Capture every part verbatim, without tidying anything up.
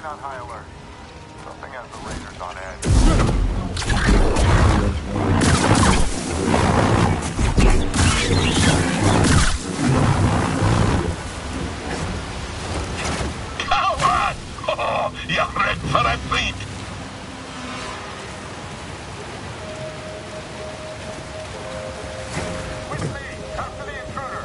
on high alert. Something has the raiders on edge. Coward! Oh, you're in for a treat! With me! Capture the intruder!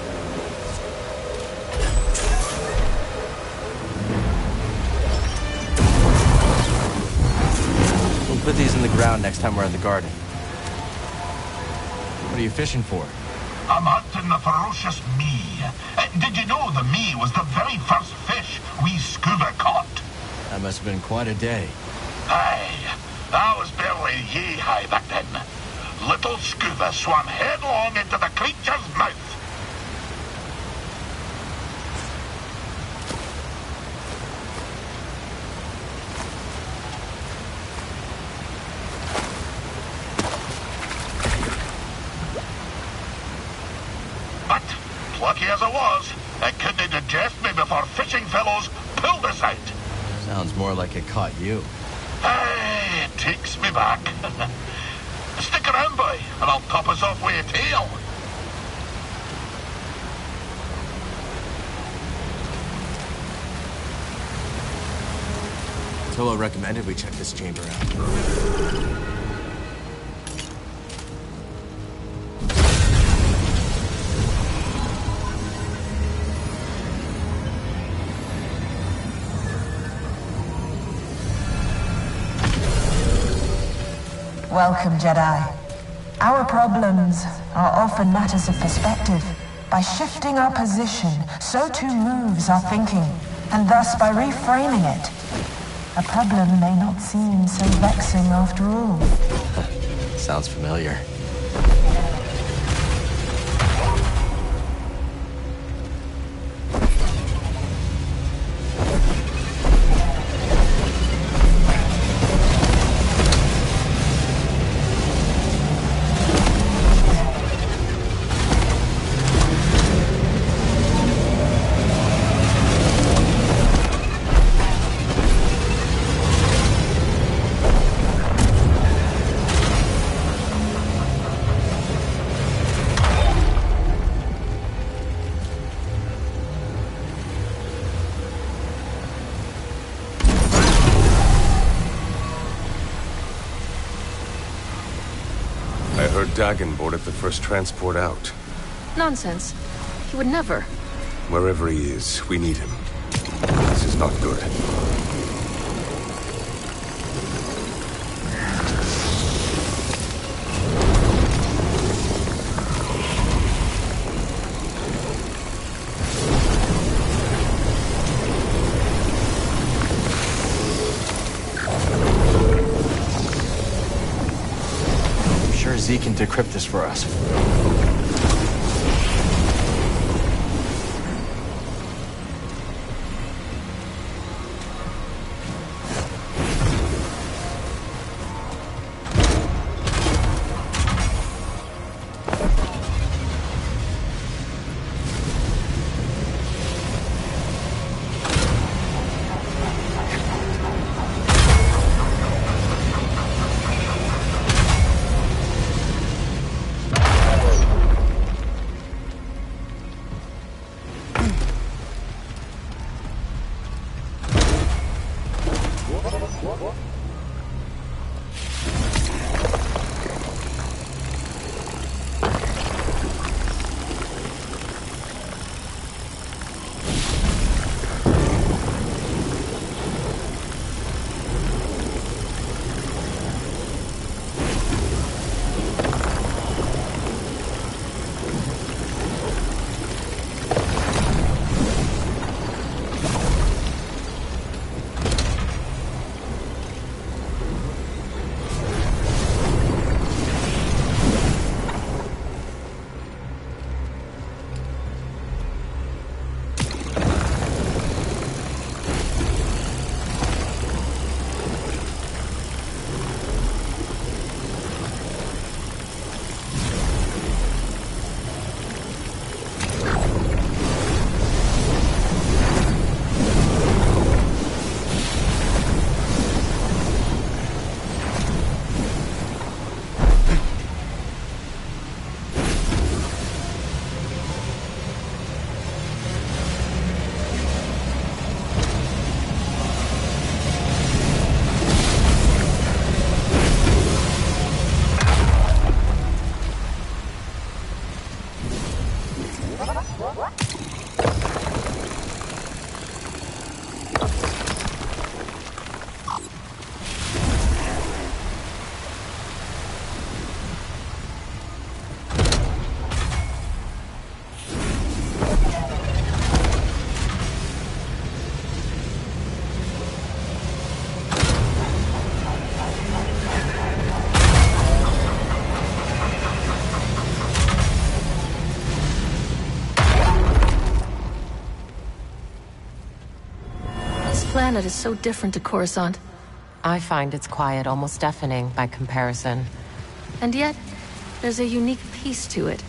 We'll put these in the ground next time we're at the garden. What are you fishing for? I'm hunting the ferocious me. Uh, did you know the me was the very first fish we scuba caught? That must have been quite a day. Aye, I was barely yee-high back then. Little scuba swam headlong into the creature's mouth. But, lucky as I was, I couldn't digest me before fishing fellows pulled us out. Sounds more like it caught you. Hey, it takes me back. Stick around, boy, and I'll top us off with a tail. Tolo recommended we check this chamber out. Welcome, Jedi. Our problems are often matters of perspective. By shifting our position, so too moves our thinking, and thus by reframing it, a problem may not seem so vexing after all. Sounds familiar. Dagan boarded the first transport out. Nonsense. He would never. Wherever he is, we need him. This is not good. Z can decrypt this for us. planet is so different to Coruscant. I find its quiet almost deafening by comparison. And yet, there's a unique peace to it.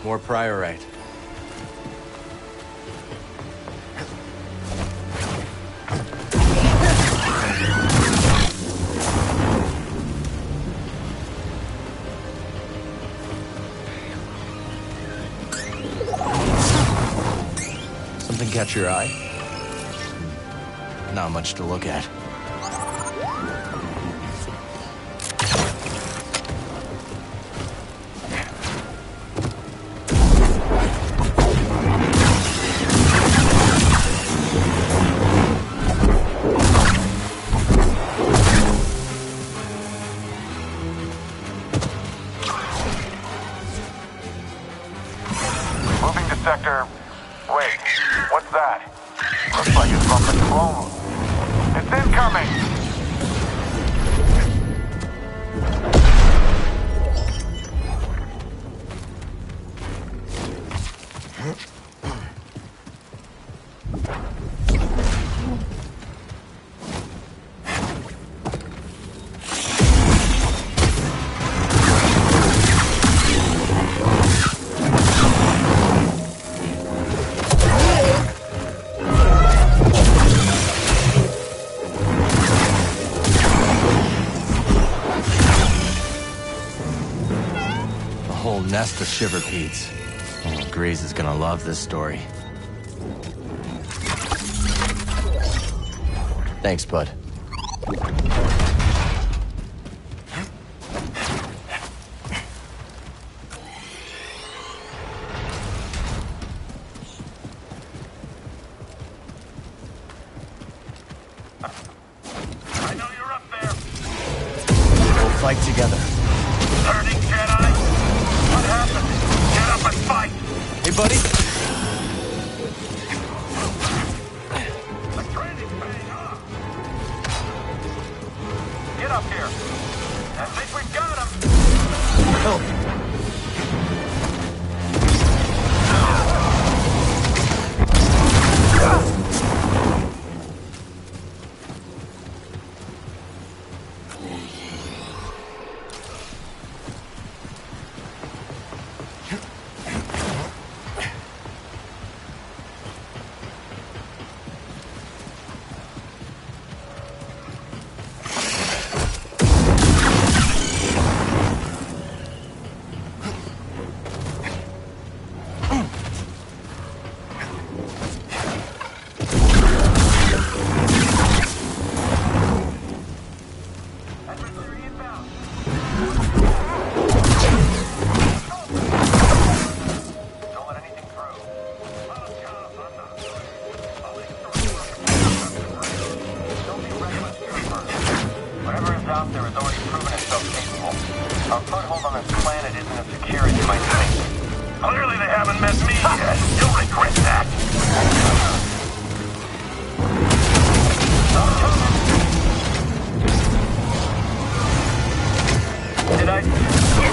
More priorite. Something catch your eye? Not much to look at. Moving to sector... Wait, what's that? Looks like it's from the clone. It's incoming! Whole nest of shiverpedes. Oh, Grease is gonna love this story. Thanks, bud. I know you're up there. We'll fight together. Turning Jedi? What happened? Get up and fight! Hey, buddy. The training's paying off! Get up here! I think we've got him! Help. Whatever is out there has already proven itself capable. Our foothold on this planet isn't as secure as you might think. Clearly they haven't met me yet. You'll regret that. Did I...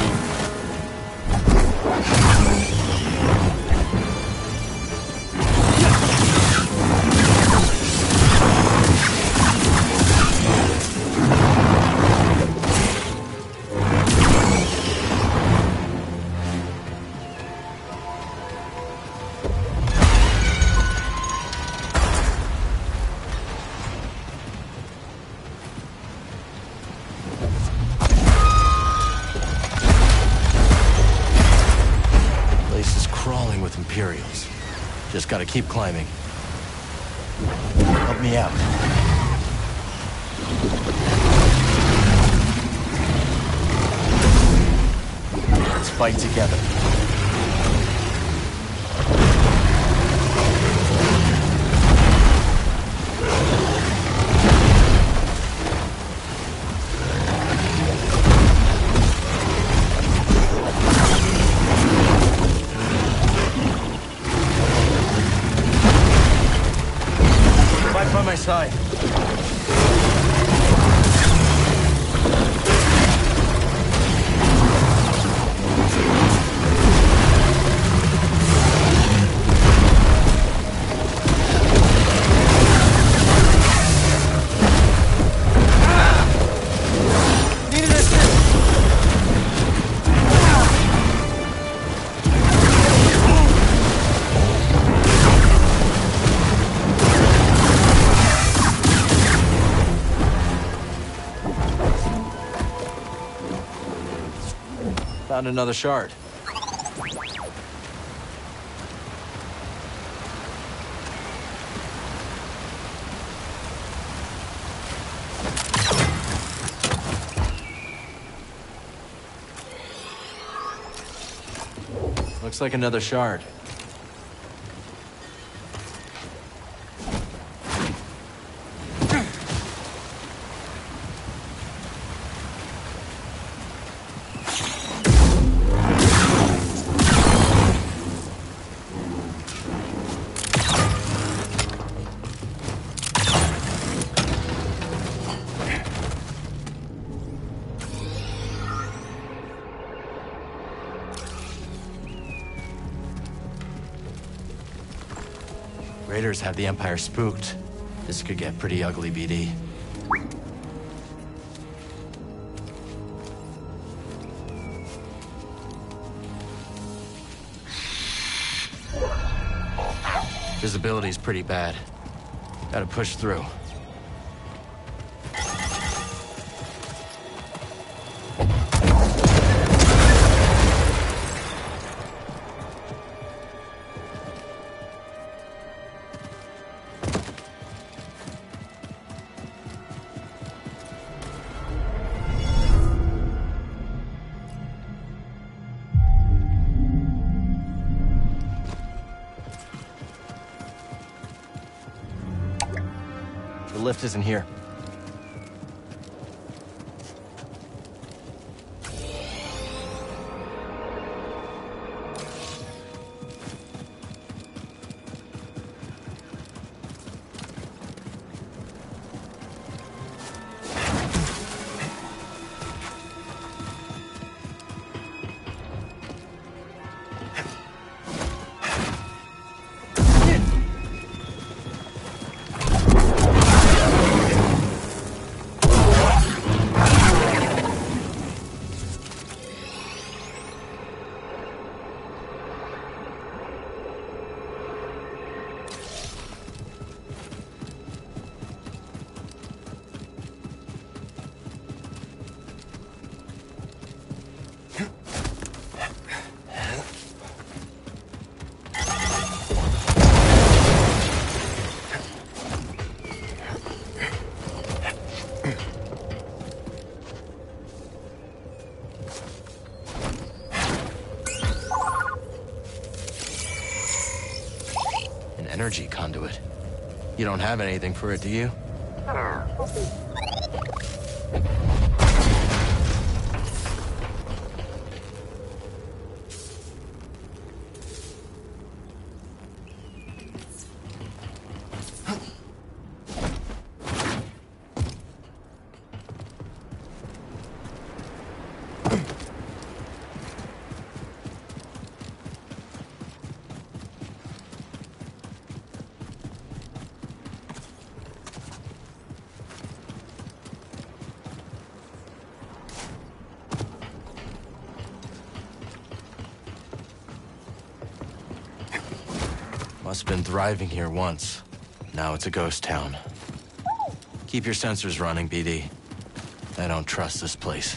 With Imperials. Just gotta keep climbing. Help me out. Let's fight together. By my side. Found another shard. Looks like another shard. Raiders have the Empire spooked. This could get pretty ugly, B D. Visibility's pretty bad. Gotta push through. The lift isn't here. Energy conduit. You don't have anything for it, do you? Must have been thriving here once. Now it's a ghost town. Keep your sensors running, B D. I don't trust this place.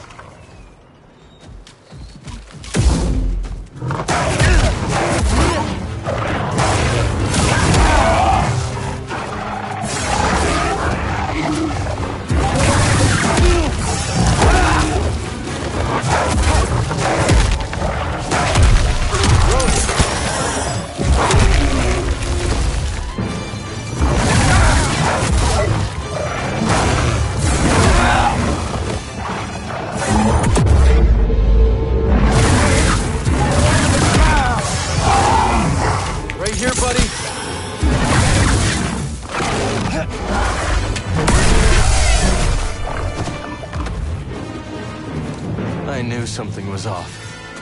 I knew something was off.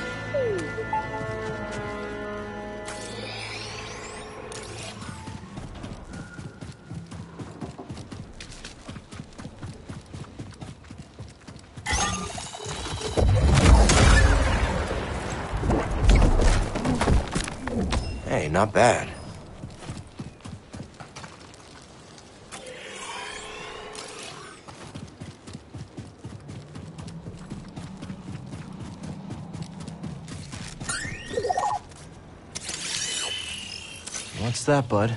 Hey, not bad. Fix that, bud.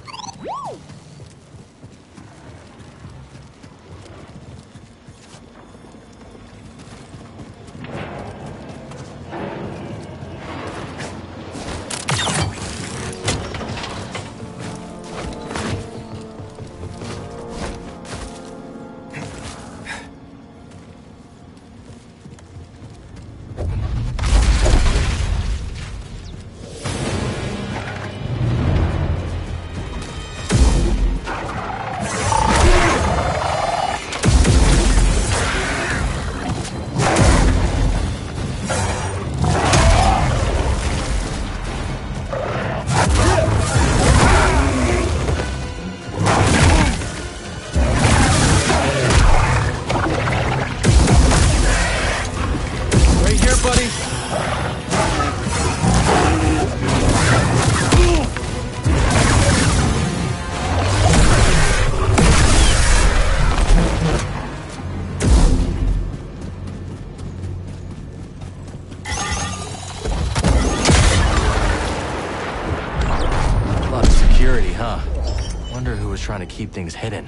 Trying to keep things hidden.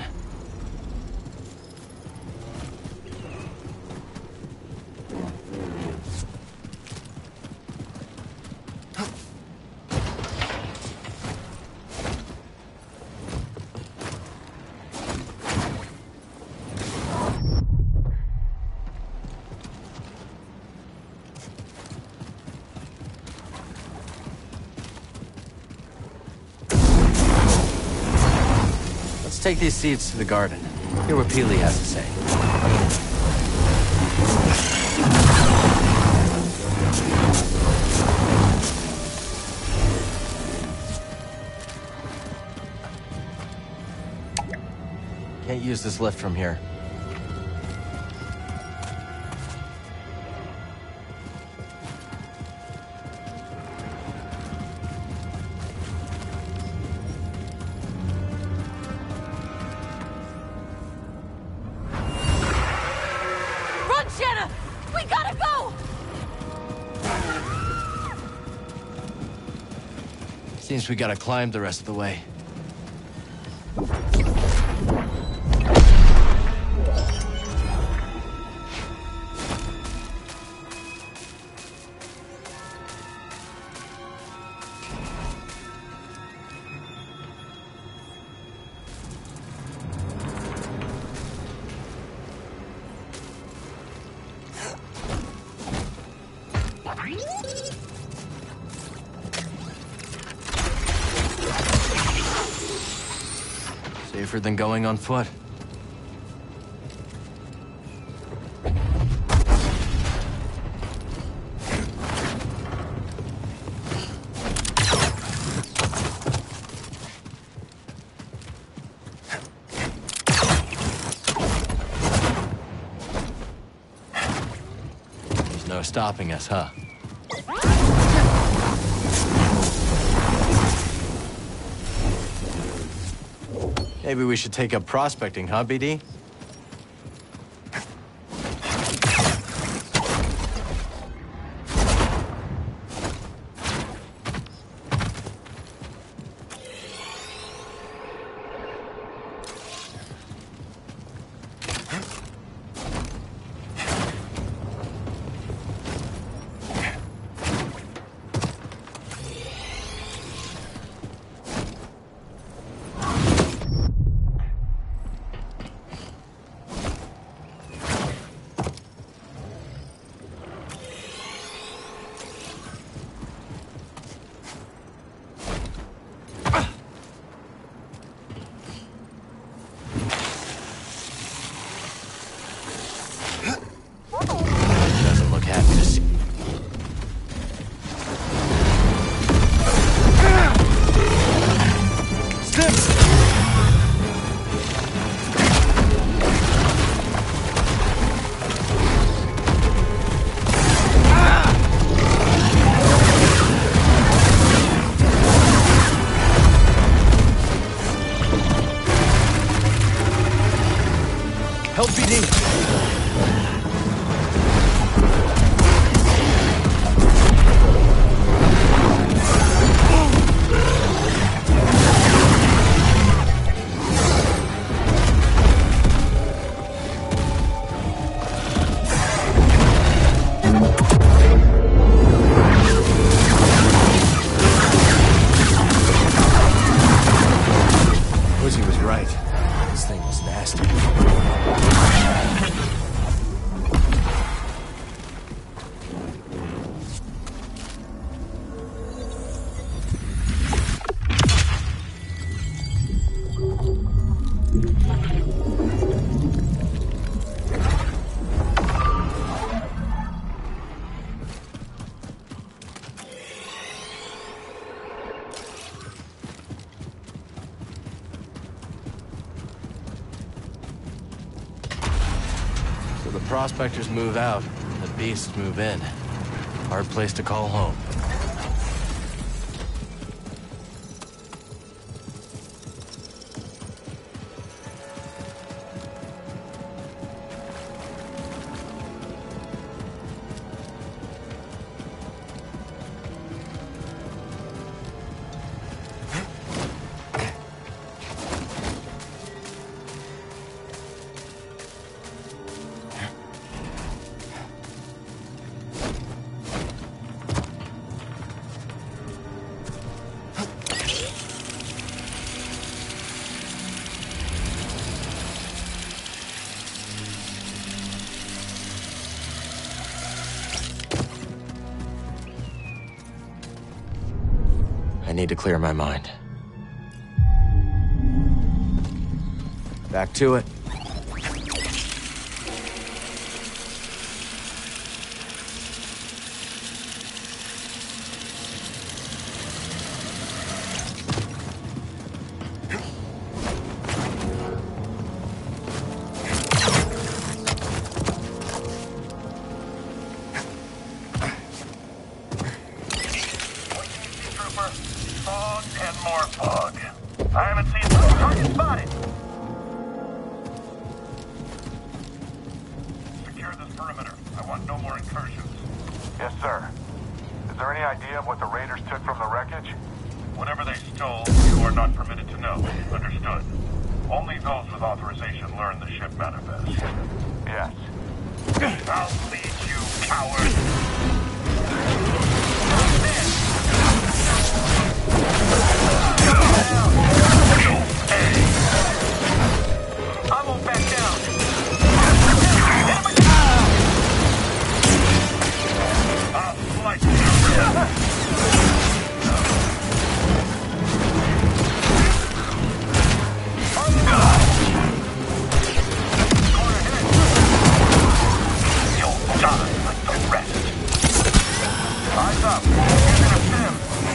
Take these seeds to the garden. Hear what Peely has to say. Can't use this lift from here. Seems we gotta climb the rest of the way. Safer than going on foot. There's no stopping us, huh? Maybe we should take up prospecting, huh, B D? Help B D! next. The prospectors move out, the beasts move in. Hard place to call home. I need to clear my mind. Back to it. Fog and more fog. I haven't seen no target spotted. Secure this perimeter. I want no more incursions. Yes, sir. Is there any idea of what the raiders took from the wreckage? Whatever they stole, you are not permitted to know. Understood. Only those with authorization learn the ship manifest. Yes. I'll lead you, coward! I won't back down. I'll slice you. You'll die like the rest. Eyes up. Using a sim.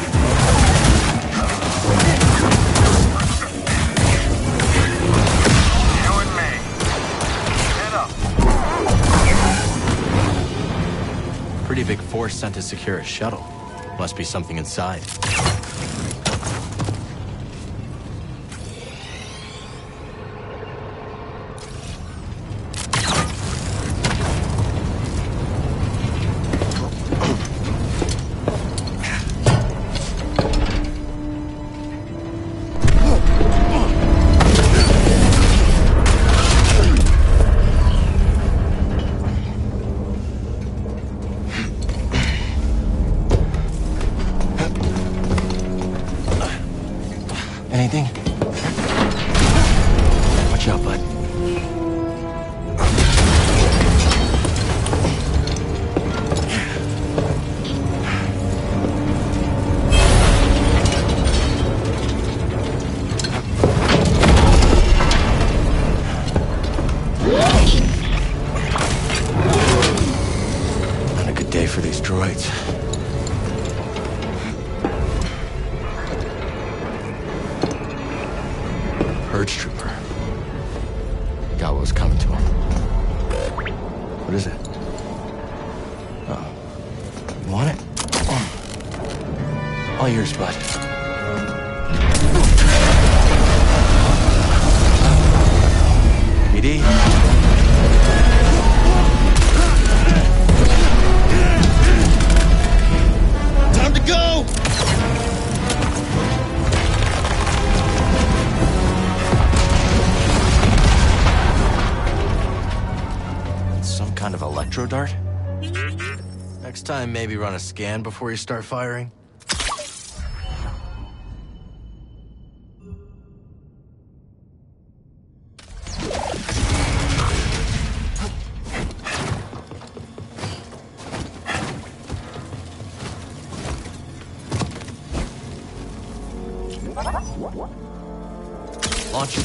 You and me. Head up. Pretty big force sent to secure a shuttle. Must be something inside. Anything? Watch out, bud. Not a good day for these droids. Purge trooper. Got what was coming to him. What is it? Oh. You want it? All yours, bud. B D? Time to go! Kind of electro dart? Next time, maybe run a scan before you start firing. watching.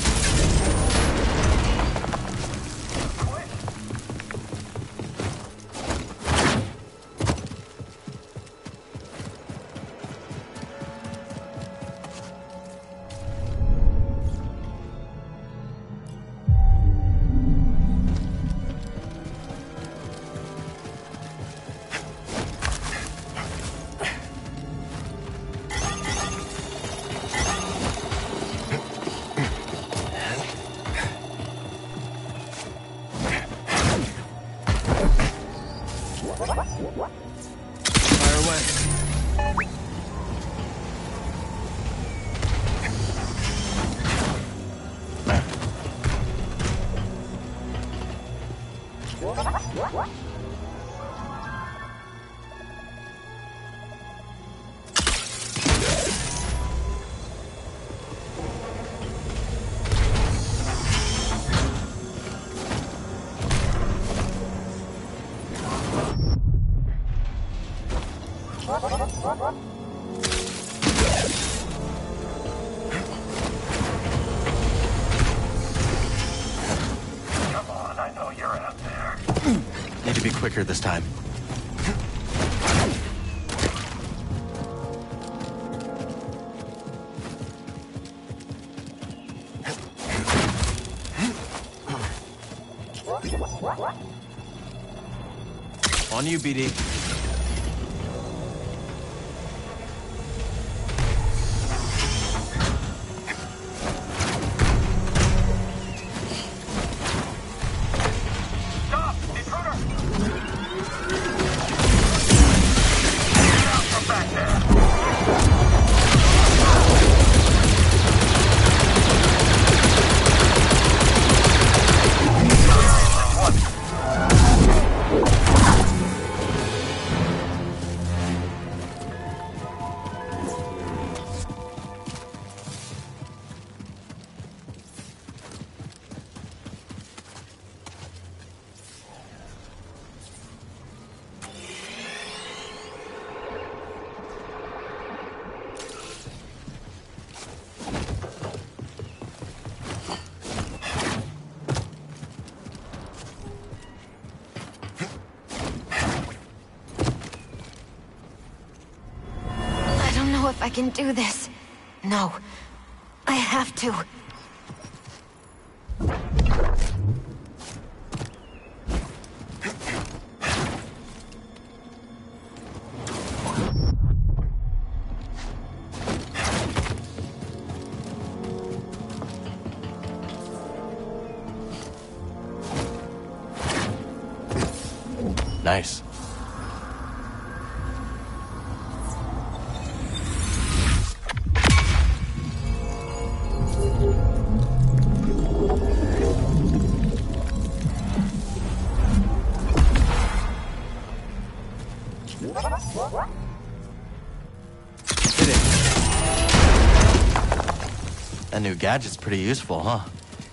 Quicker this time. On you, B D. If I can do this. No. I have to. Nice. That new gadget's pretty useful, huh?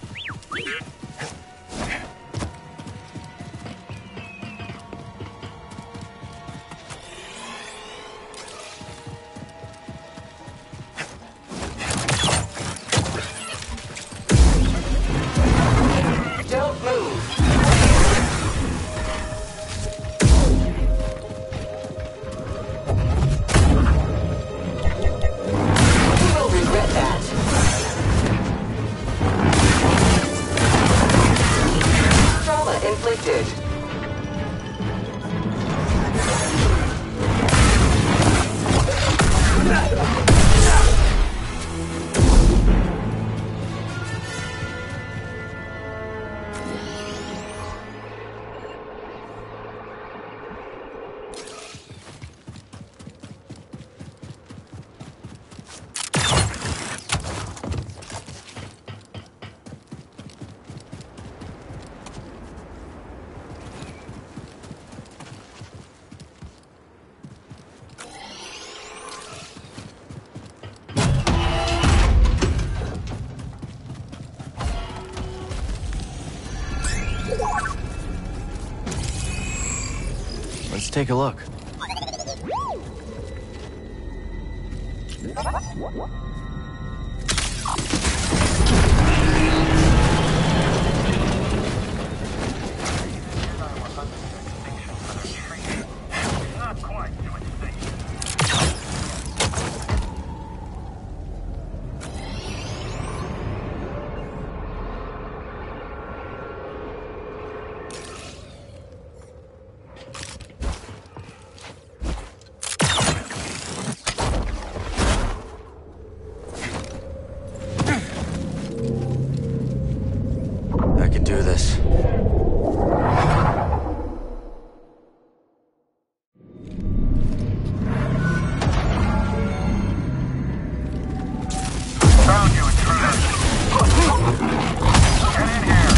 Let's take a look. do this. Found you, intruder. Get in here.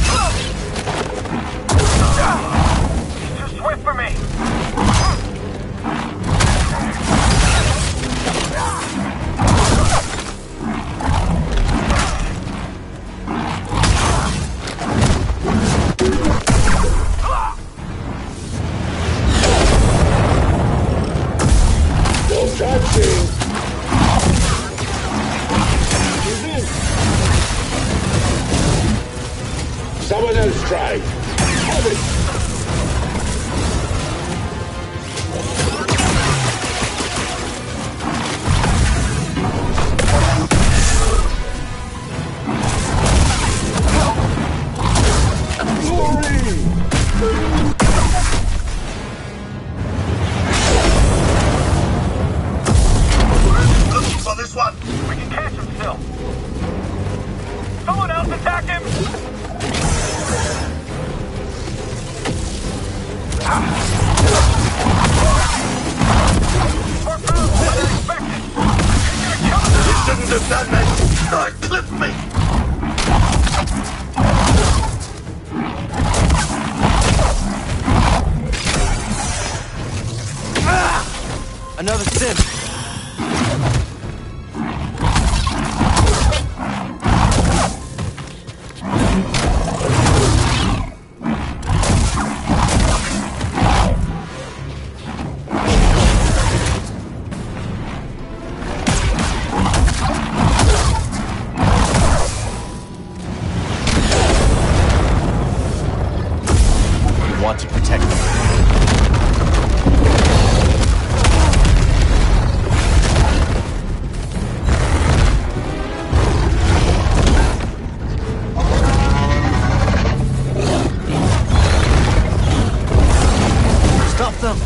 He's too swift for me. Someone else try. Have it. Looking for this one. We can catch him still. Someone else attack him! You shouldn't have done that. Oh, it clipped me. Another sim! Want to protect them. Stop them!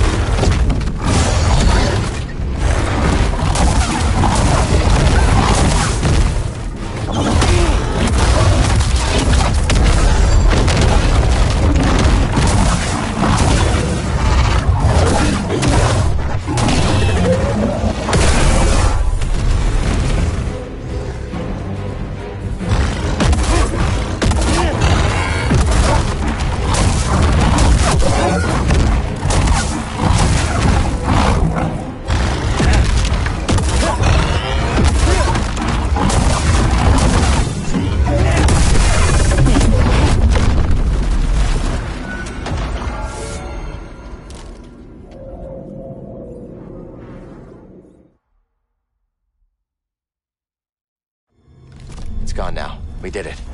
It's gone now. We did it.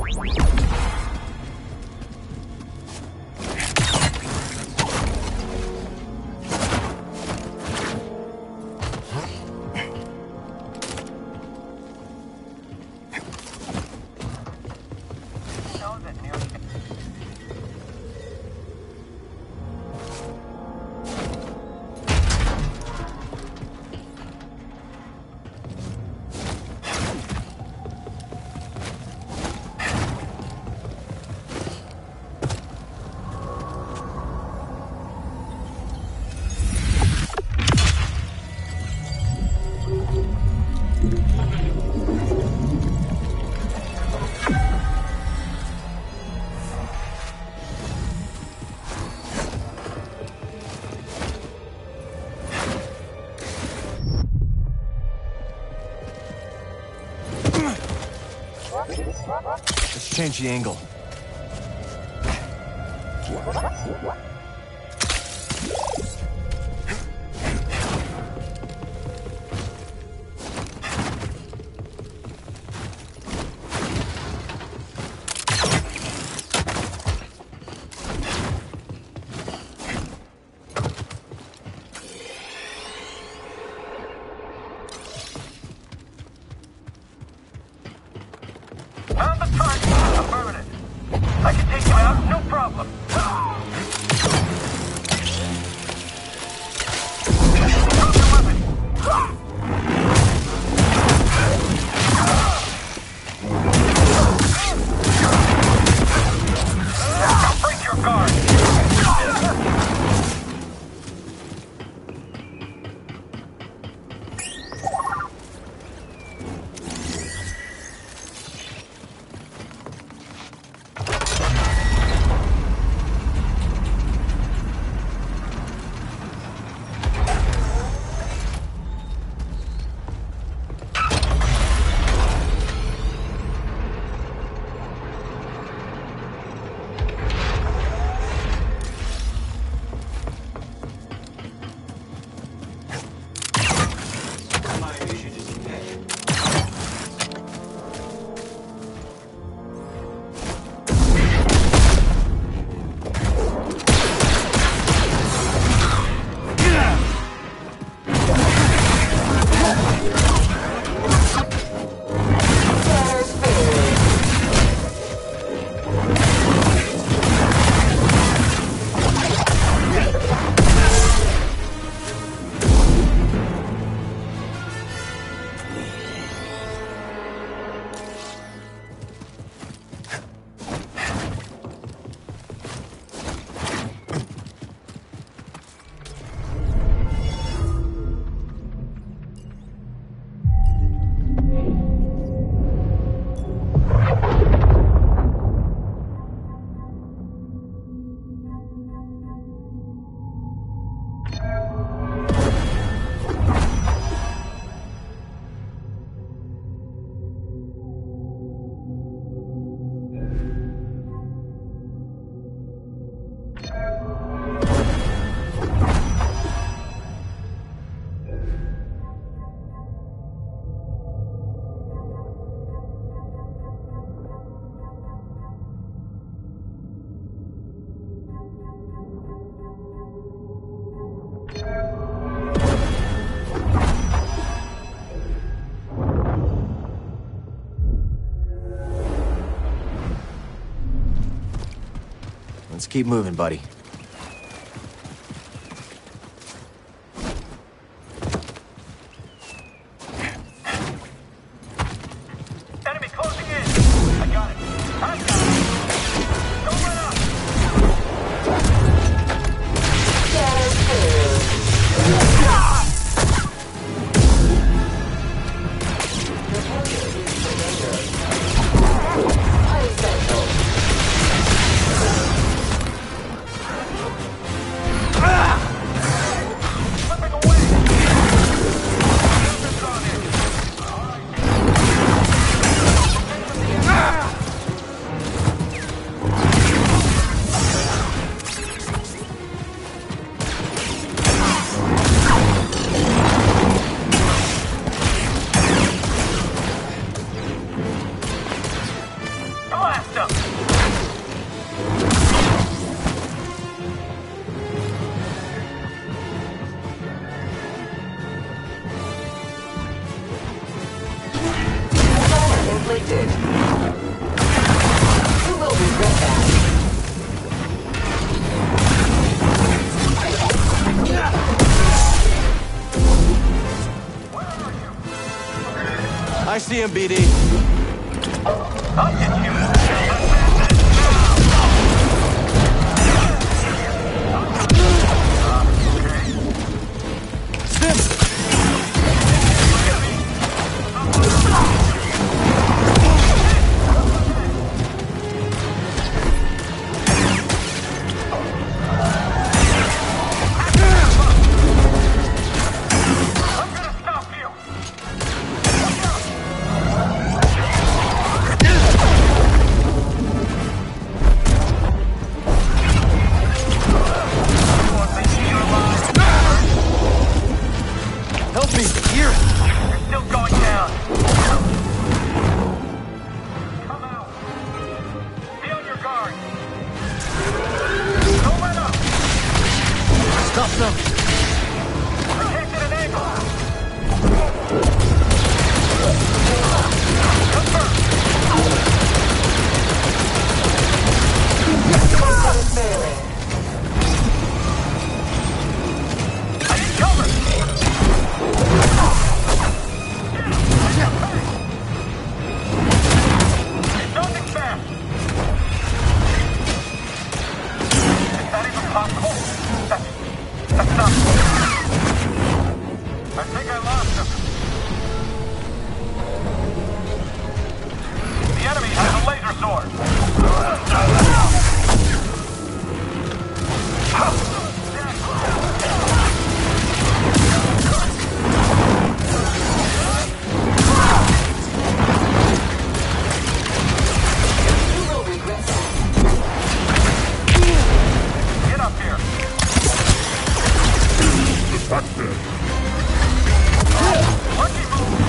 Let's change the angle. Found the target. Affirmative. I can take you out, no problem. Let's keep moving, buddy. Enemy closing in! I got it! I got it! Don't let up! Slipping away! There's on it! Blast him! Inflicted. You will regret that. I see him, B D. I'll get you! I'm gonna stop you! Help me! Here! You're still going down! Come out! Be on your guard! Don't let up! Stop them! Protect at an angle! Confirm! I need cover! It's something fast! Is that even possible? That's... that's not... I think I lost him. The enemy has a laser sword. Get up here. Detected. Lucky move.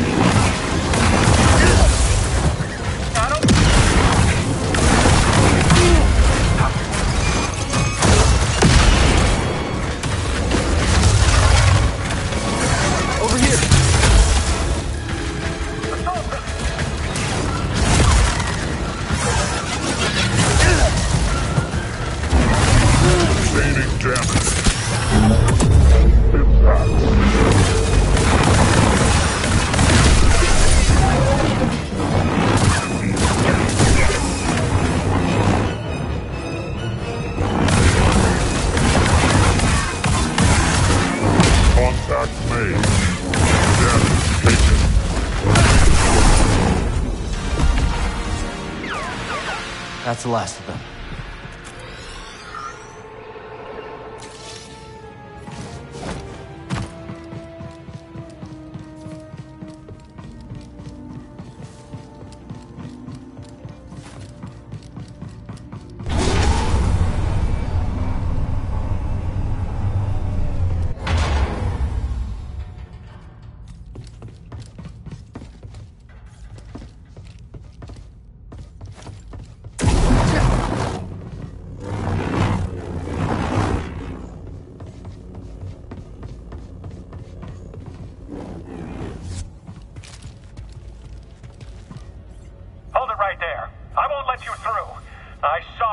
Got him. Over here! Assault him. Sustaining damage. Impact. Contact made. Damage taken. That's the last of them.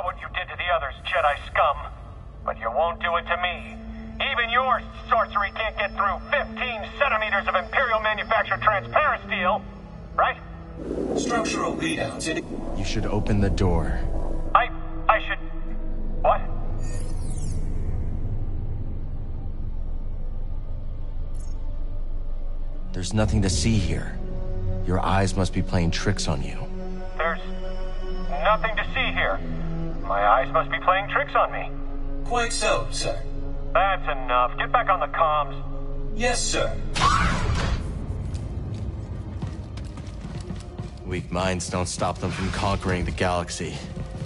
what you did to the others, Jedi scum. But you won't do it to me. Even your sorcery can't get through fifteen centimeters of Imperial manufactured transparent steel, right? Structural readouts. It... You should open the door. I... I should... What? There's nothing to see here. Your eyes must be playing tricks on you. There's nothing to see here. My eyes must be playing tricks on me. Quite so, sir. That's enough. Get back on the comms. Yes, sir. Weak minds don't stop them from conquering the galaxy.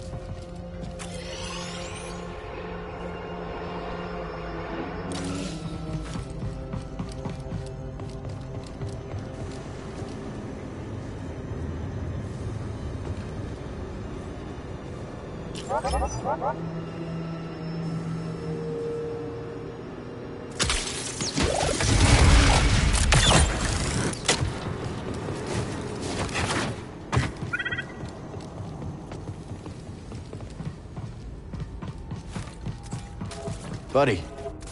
Buddy.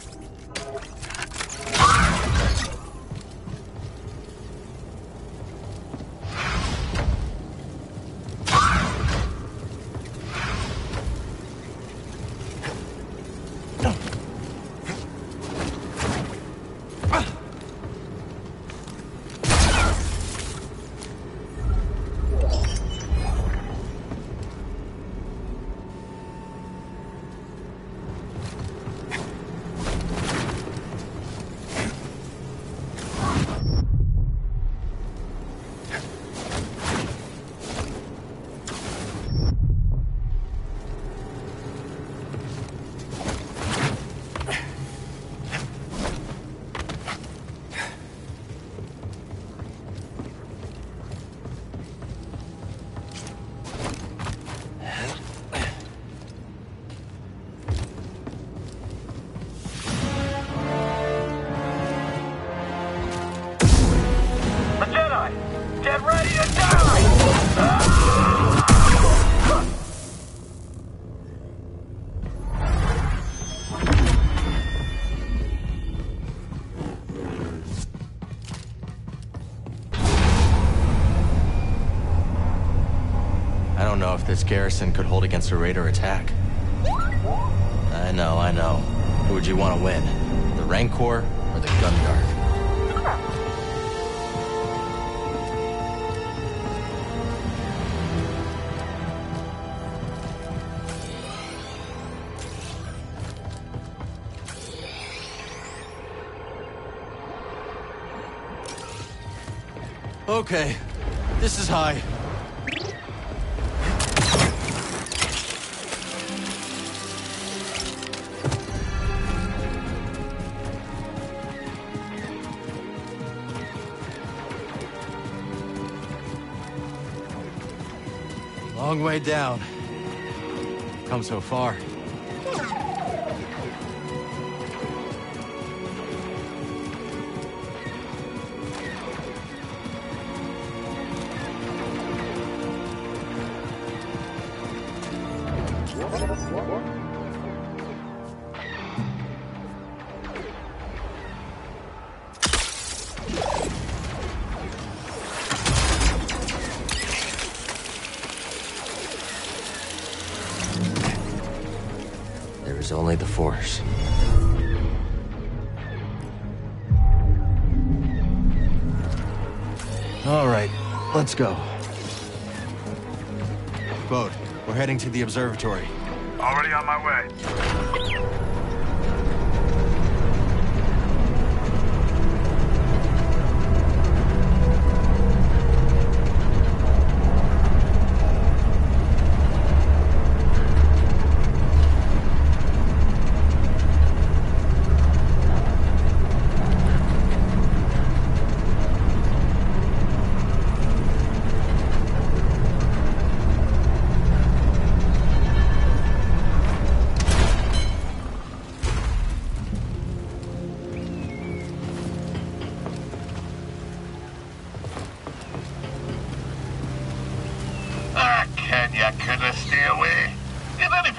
This garrison could hold against a Raider attack. I know, I know. Who would you want to win? The Rancor or the Gunguard? Okay, this is high. Long way down. Come so far. There's only the Force. All right, let's go. Bode, we're heading to the observatory. Already on my way.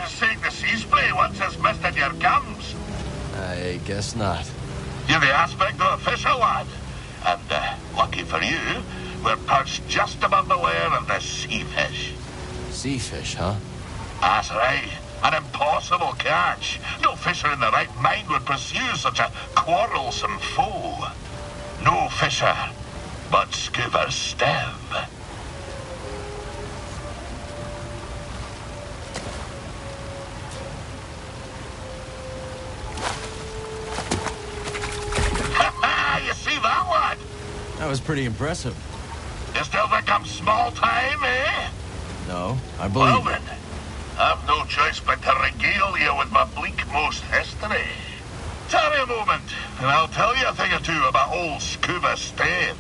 saying the sea spray once it's mist in your gums? I guess not. You're the aspect of a fisher, lad. And, uh, lucky for you, we're perched just above the lair of the sea fish. Sea fish, huh? That's right. An impossible catch. No fisher in the right mind would pursue such a quarrelsome foe. No fisher, but Scuba Stev. You see that, lad? That was pretty impressive. You still think I'm small time, eh? No, I believe Well then, I've no choice but to regale you with my bleak-most history. Tarry a moment, and I'll tell you a thing or two about old Scuba Stev.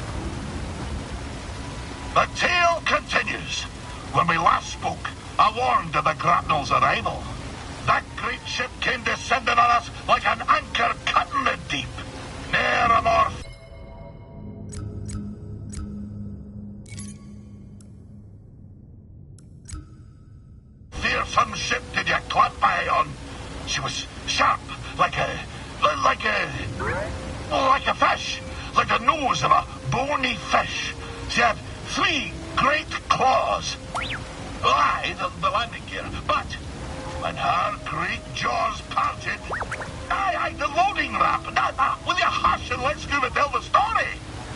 The tale continues. When we last spoke, I warned of the grapnel's arrival. That great ship came descending on us like an anchor cut in the deep. Ne'er a more fearsome ship did you clap by on. She was sharp, like a, like a, like a fish, like the nose of a bony fish. She had three great claws. Aye, the, the landing gear, but when her great jaws parted, aye, aye, the loading ramp. Now, now, will you hush and let Scuba tell the story?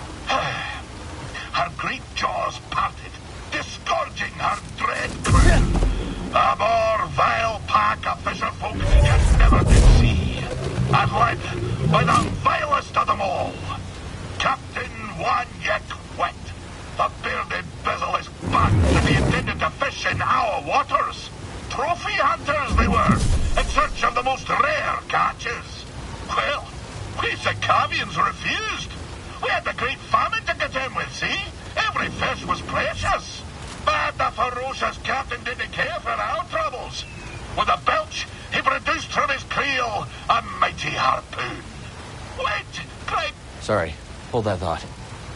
Her great jaws parted, disgorging her dread crew. A more vile pack of fisherfolk you never did see, and led by the vilest of them all, Captain Wanyek Wet, the bearded, bezel-less bat that he intended to fish in our waters. Trophy hunters they were, in search of the most rare catches. Well, we Sikavians refused. We had the great famine to contend with, see? Every fish was precious. But the ferocious captain didn't care for our troubles. With a belch, he produced from his creel a mighty harpoon. Wait, Craig! Sorry, hold that thought.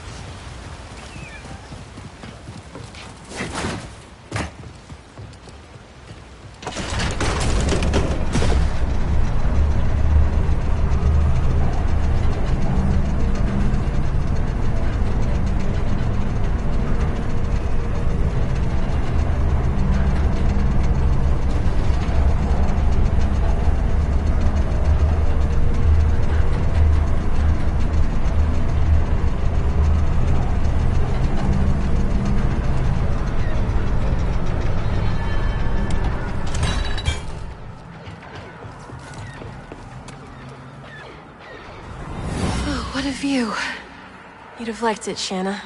What a view. You'd have liked it, Shanna.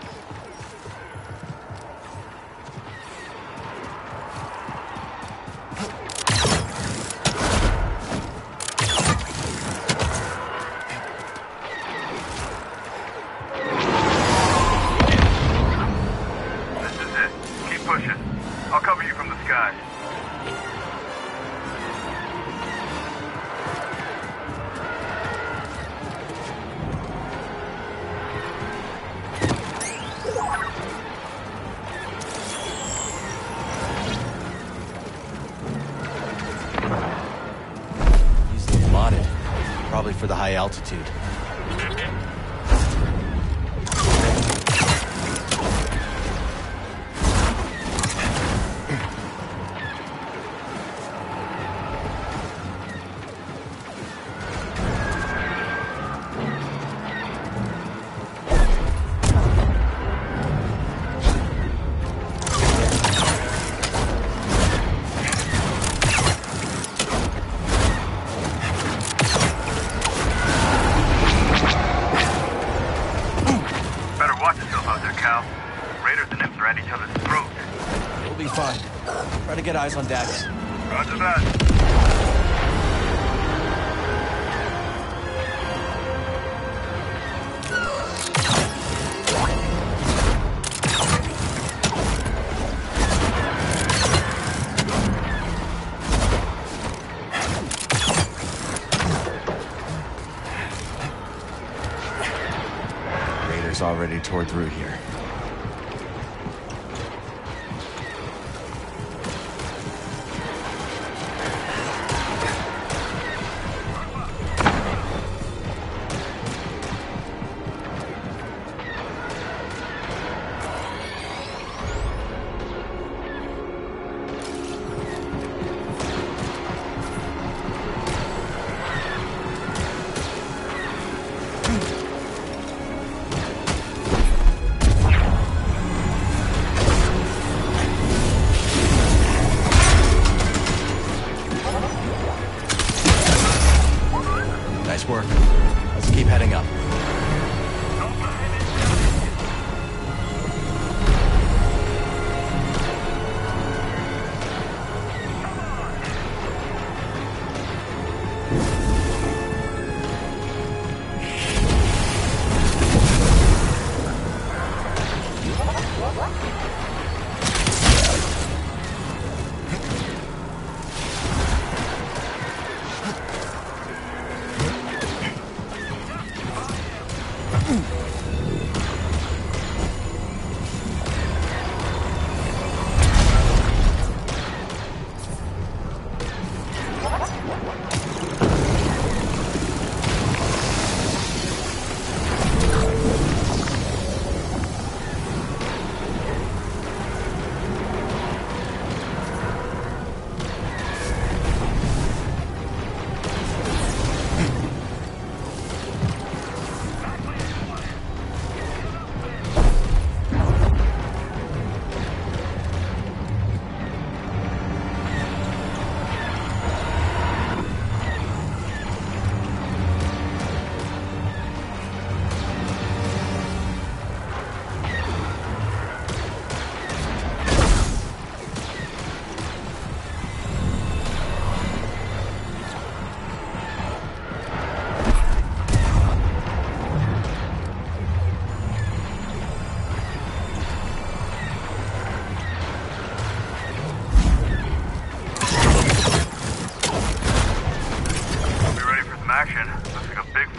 This is it. Keep pushing. I'll cover you from the sky. Probably for the high altitude. Get eyes on Dax. Roger that. Raiders already tore through here.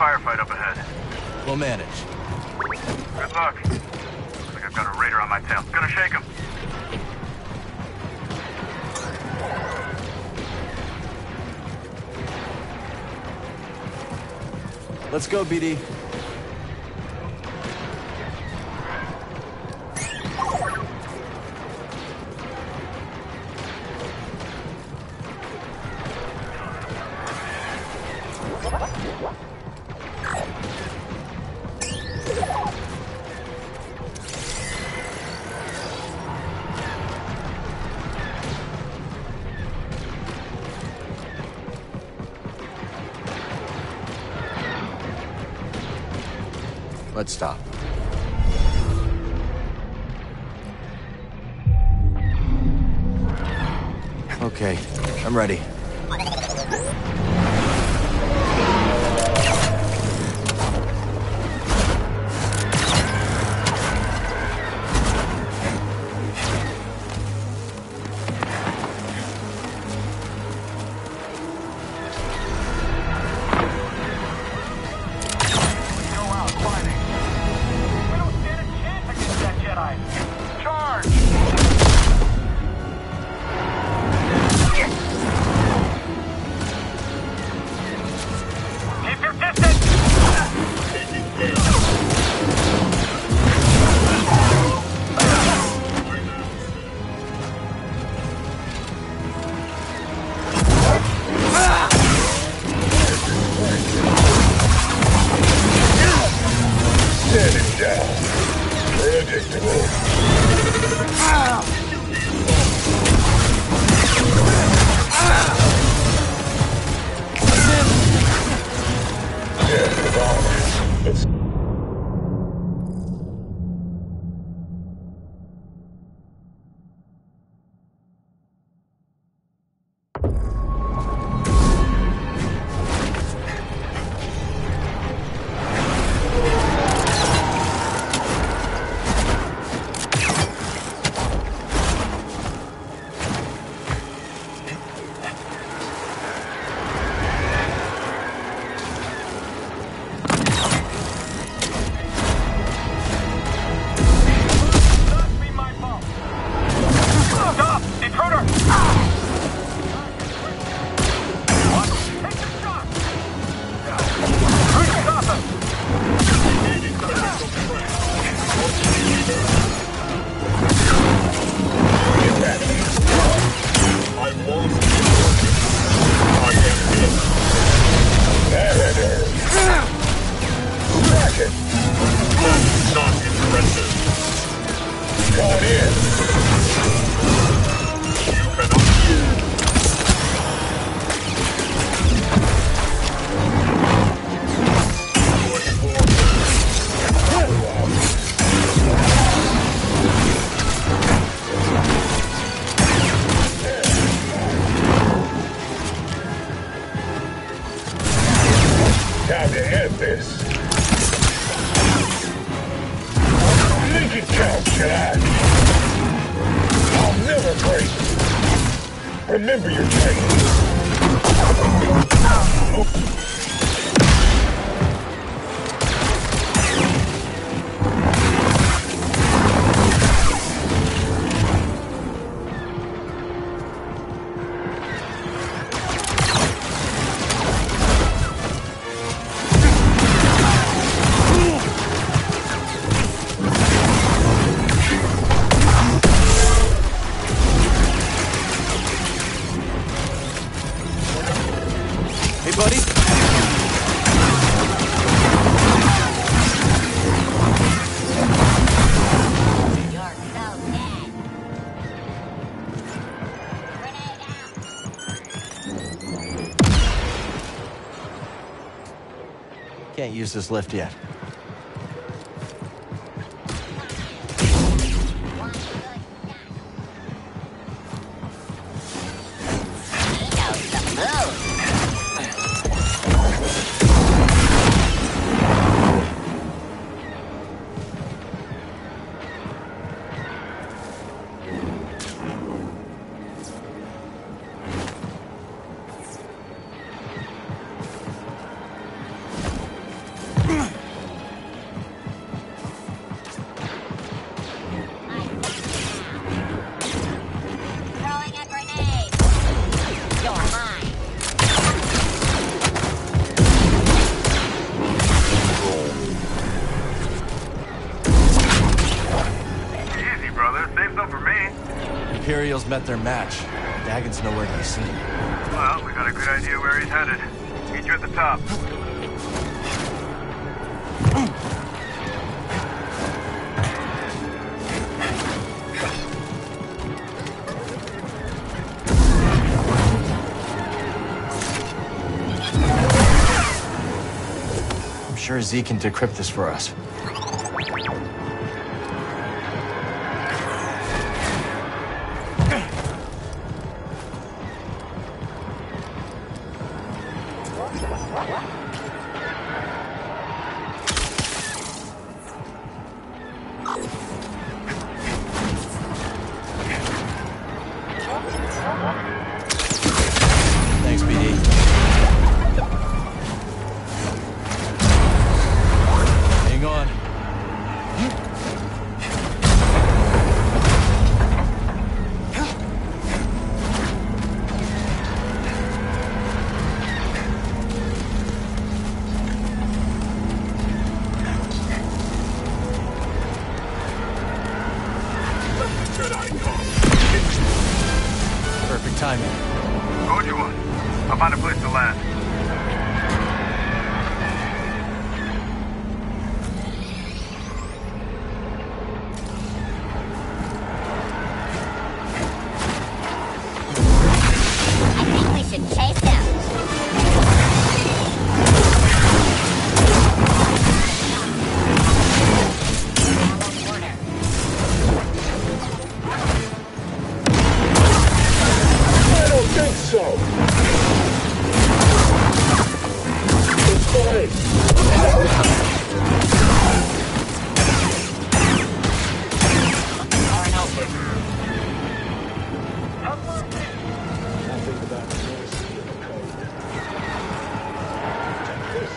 firefight up ahead. We'll manage. Good luck. Looks like I've got a raider on my tail. Gonna shake him. Let's go, B D. Let's stop. Okay, I'm ready. Time to end this. Make it count, Jedi. I'll never break. Remember your training. Hey, buddy. Can't use this lift yet. Imperials met their match. Dagon's nowhere to be seen. Well, we got a good idea where he's headed. Meet you at the top. I'm sure Z can decrypt this for us. Thanks, B D. Hang on. Perfect timing. Code you one. I'll find a place to land. I think we should chase them. I don't think so. It's fine. Nothing about mercy in the code. Take this.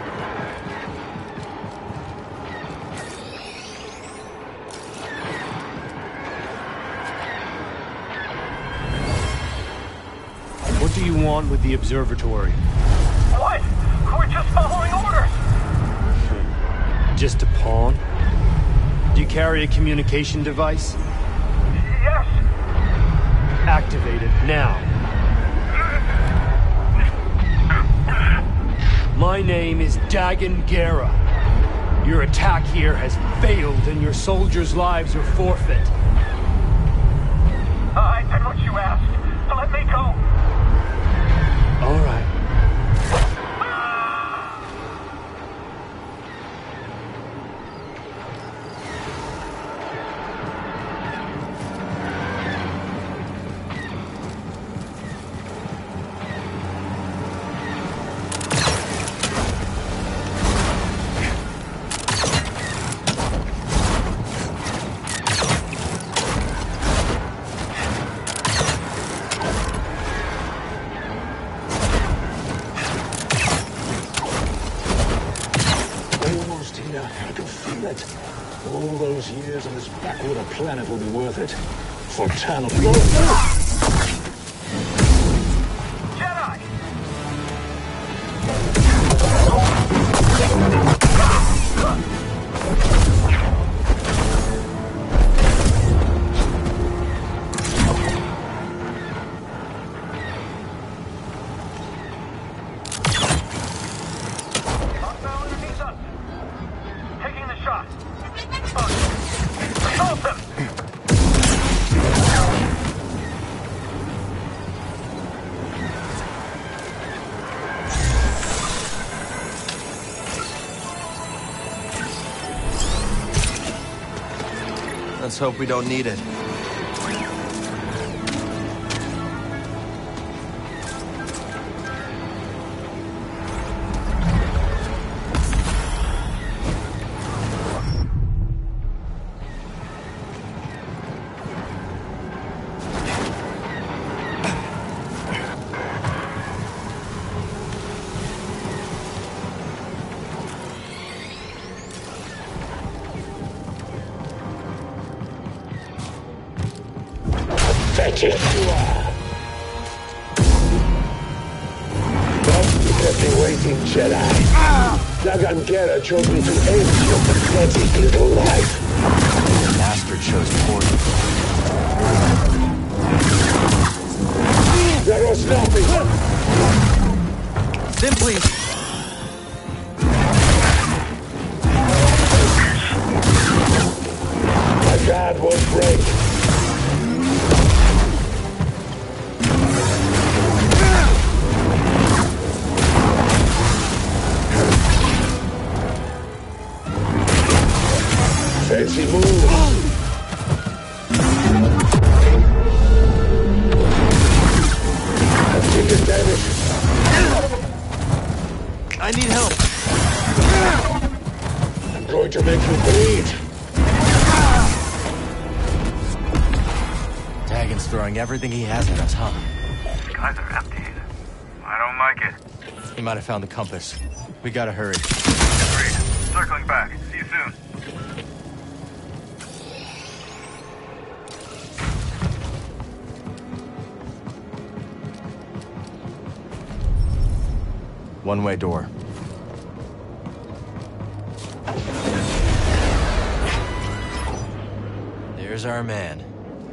What do you want with the observatory? What? We're just following orders! Just a pawn? Do you carry a communication device? Yes! Activate it now. My name is Dagon Gera. Your attack here has failed and your soldiers' lives are forfeit. I did what you asked. Let me go. All right. Almost here. I can feel it. All those years on this backwater planet will be worth it. For Tano. Jedi! Hostile enemies up. Taking the shot. Assault them! Let's hope we don't need it. Fetch it, you are. Don't keep me waiting, Jedi. Dagon Gera chose me to end your pathetic little life. The Master chose poorly. Then please. My guard won't break. Fancy move. I've taken damage. I need help. I'm going to make you bleed. Dagon's throwing everything he has at us, huh? Skies are empty. I don't like it. He might have found the compass. We gotta hurry. Agreed. Circling back. See you soon. One-way door. There's our man.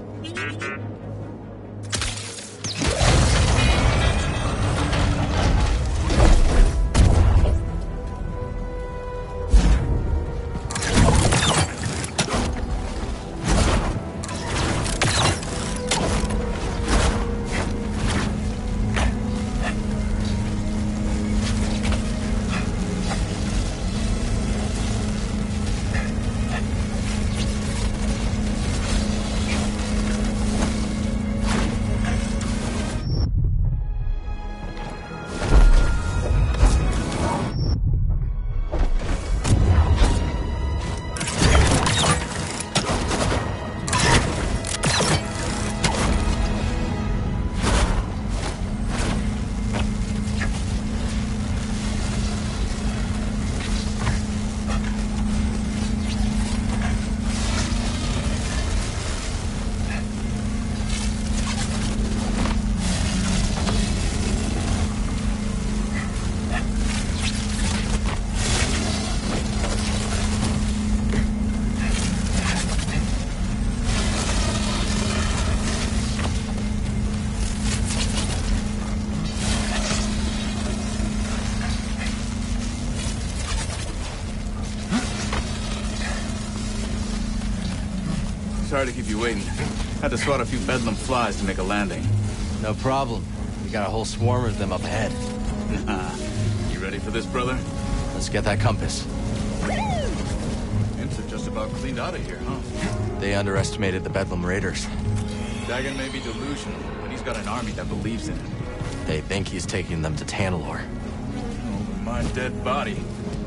Sorry to keep you waiting. Had to swat a few bedlam flies to make a landing. No problem. We got a whole swarm of them up ahead. Nah. You ready for this, brother? Let's get that compass. Imps are just about cleaned out of here, huh? They underestimated the Bedlam Raiders. Dagon may be delusional, but he's got an army that believes in him. They think he's taking them to Tanalorr. Over my dead body.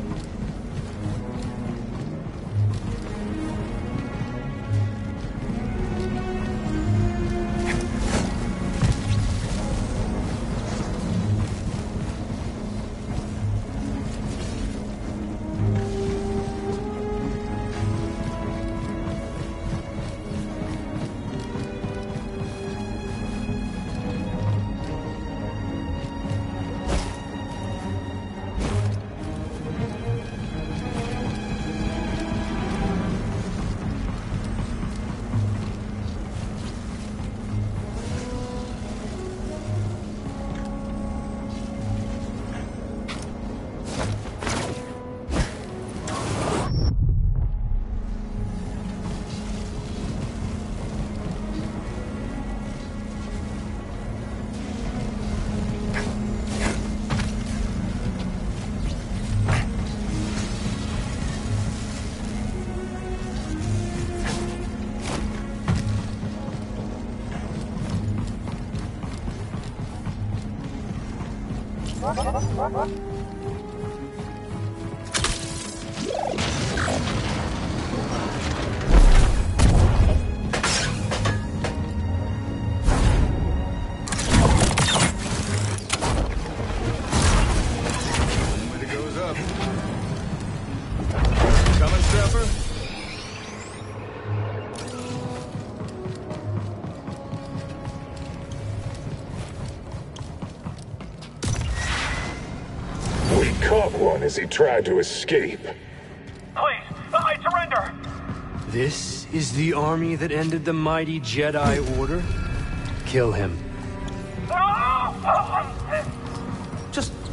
As he tried to escape. Please, I surrender! This is the army that ended the mighty Jedi Order? Kill him. Ah!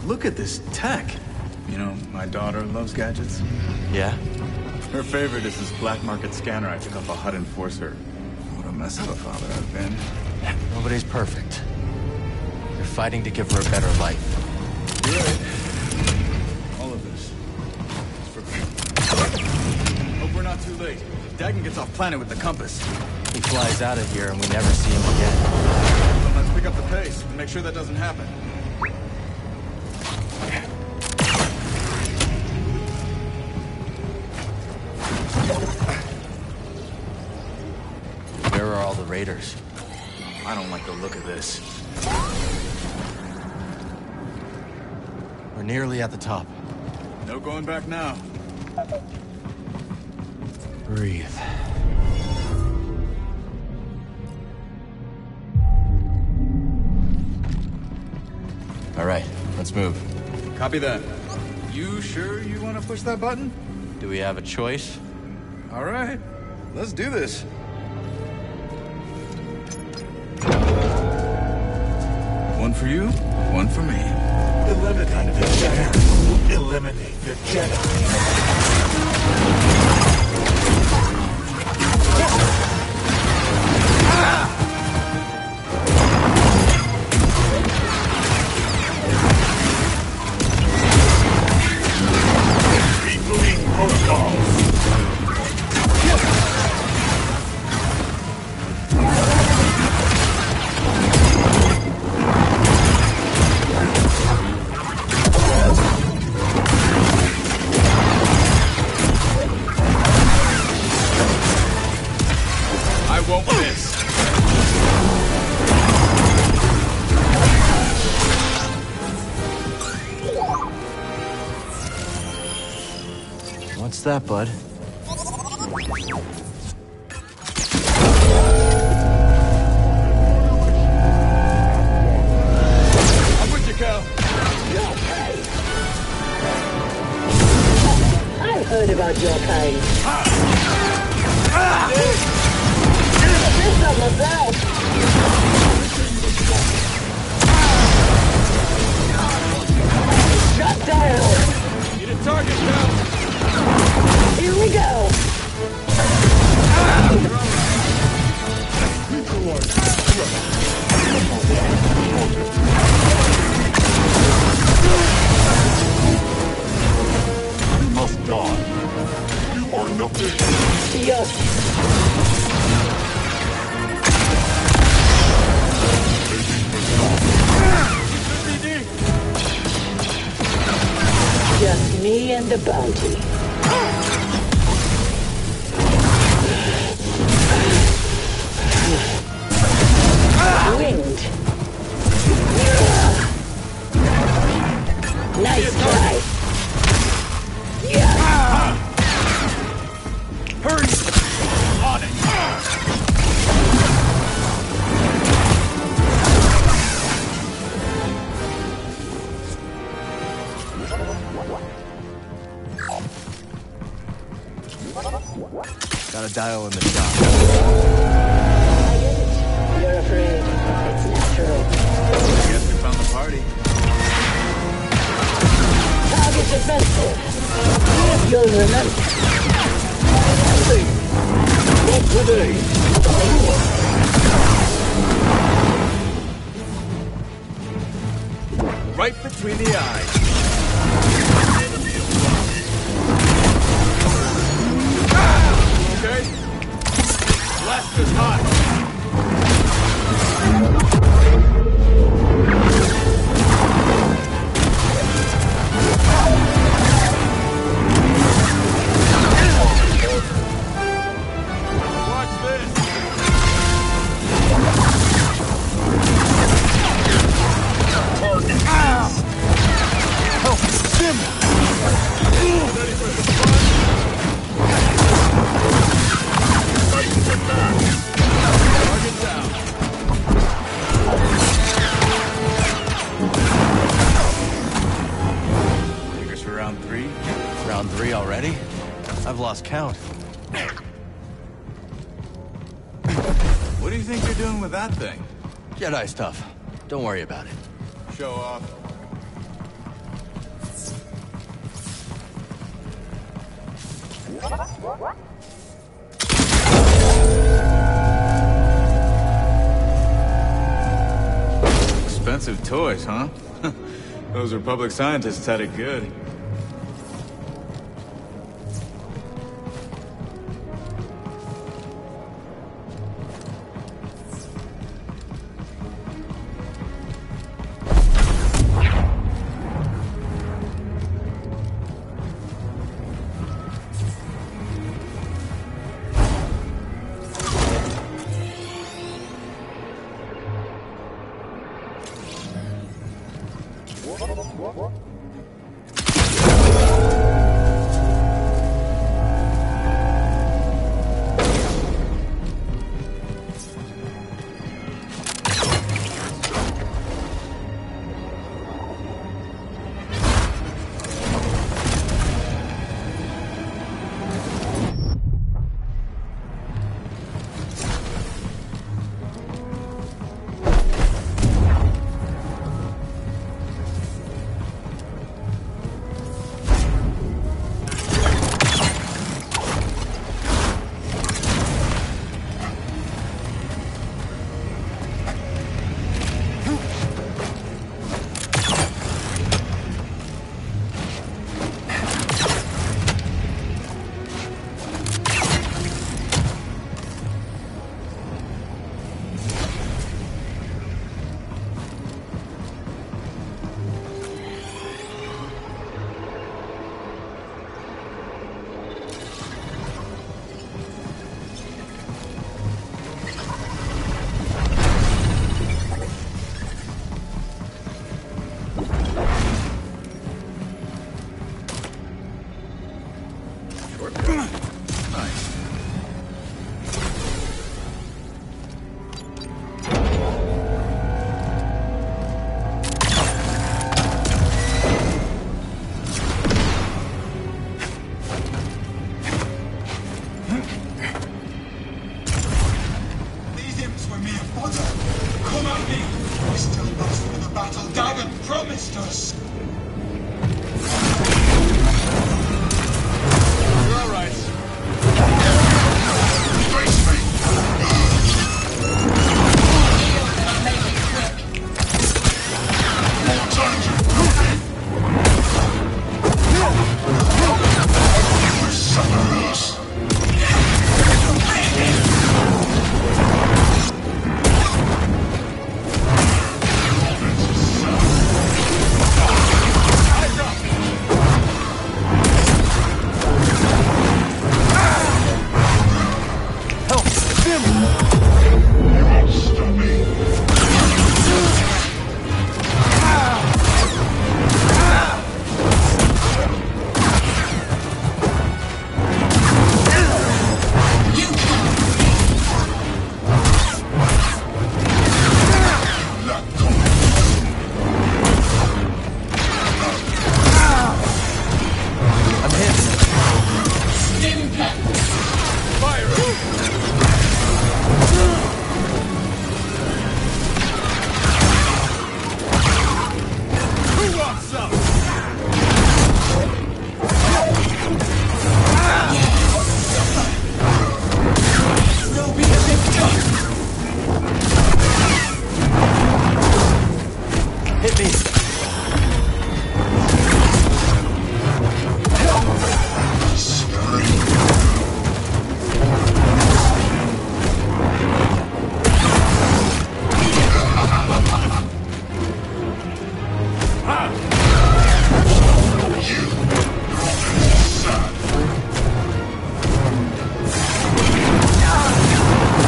look at this tech. You know, my daughter loves gadgets. Yeah? Her favorite is this black market scanner I took off a H U D enforcer. What a mess of a father I've been. Nobody's perfect. You're fighting to give her a better life. You're right. All of this. For... Hope we're not too late. Dagan gets off planet with the compass. He flies out of here and we never see him again. Well, let's pick up the pace and make sure that doesn't happen. Where are all the raiders? I don't like the look of this. We're nearly at the top. No going back now. Breathe. All right, let's move. Copy that. You sure you want to push that button? Do we have a choice? All right, let's do this. One for you, one for me. Eliminate the Jedi. Eliminate the Jedi. Rebooting protocols. What's that, bud? I'm with you, Cal. I've heard about your kind. This of myself. Shut down. Need a target, Cal. Here we go. You must die. You are nothing. Yes. Just me and the bounty. Wind. Nice try. Yeah. Hurry! On it! Gotta dial in the shop. I get it. You're afraid. It's natural. I guess we found the party. Target defensive. You'll remember. Not today. Right between the eyes. Okay? Blast is hot. Lost count. What do you think you're doing with that thing? Jedi stuff. Don't worry about it. Show off. Expensive toys, huh? Those Republic scientists had it good.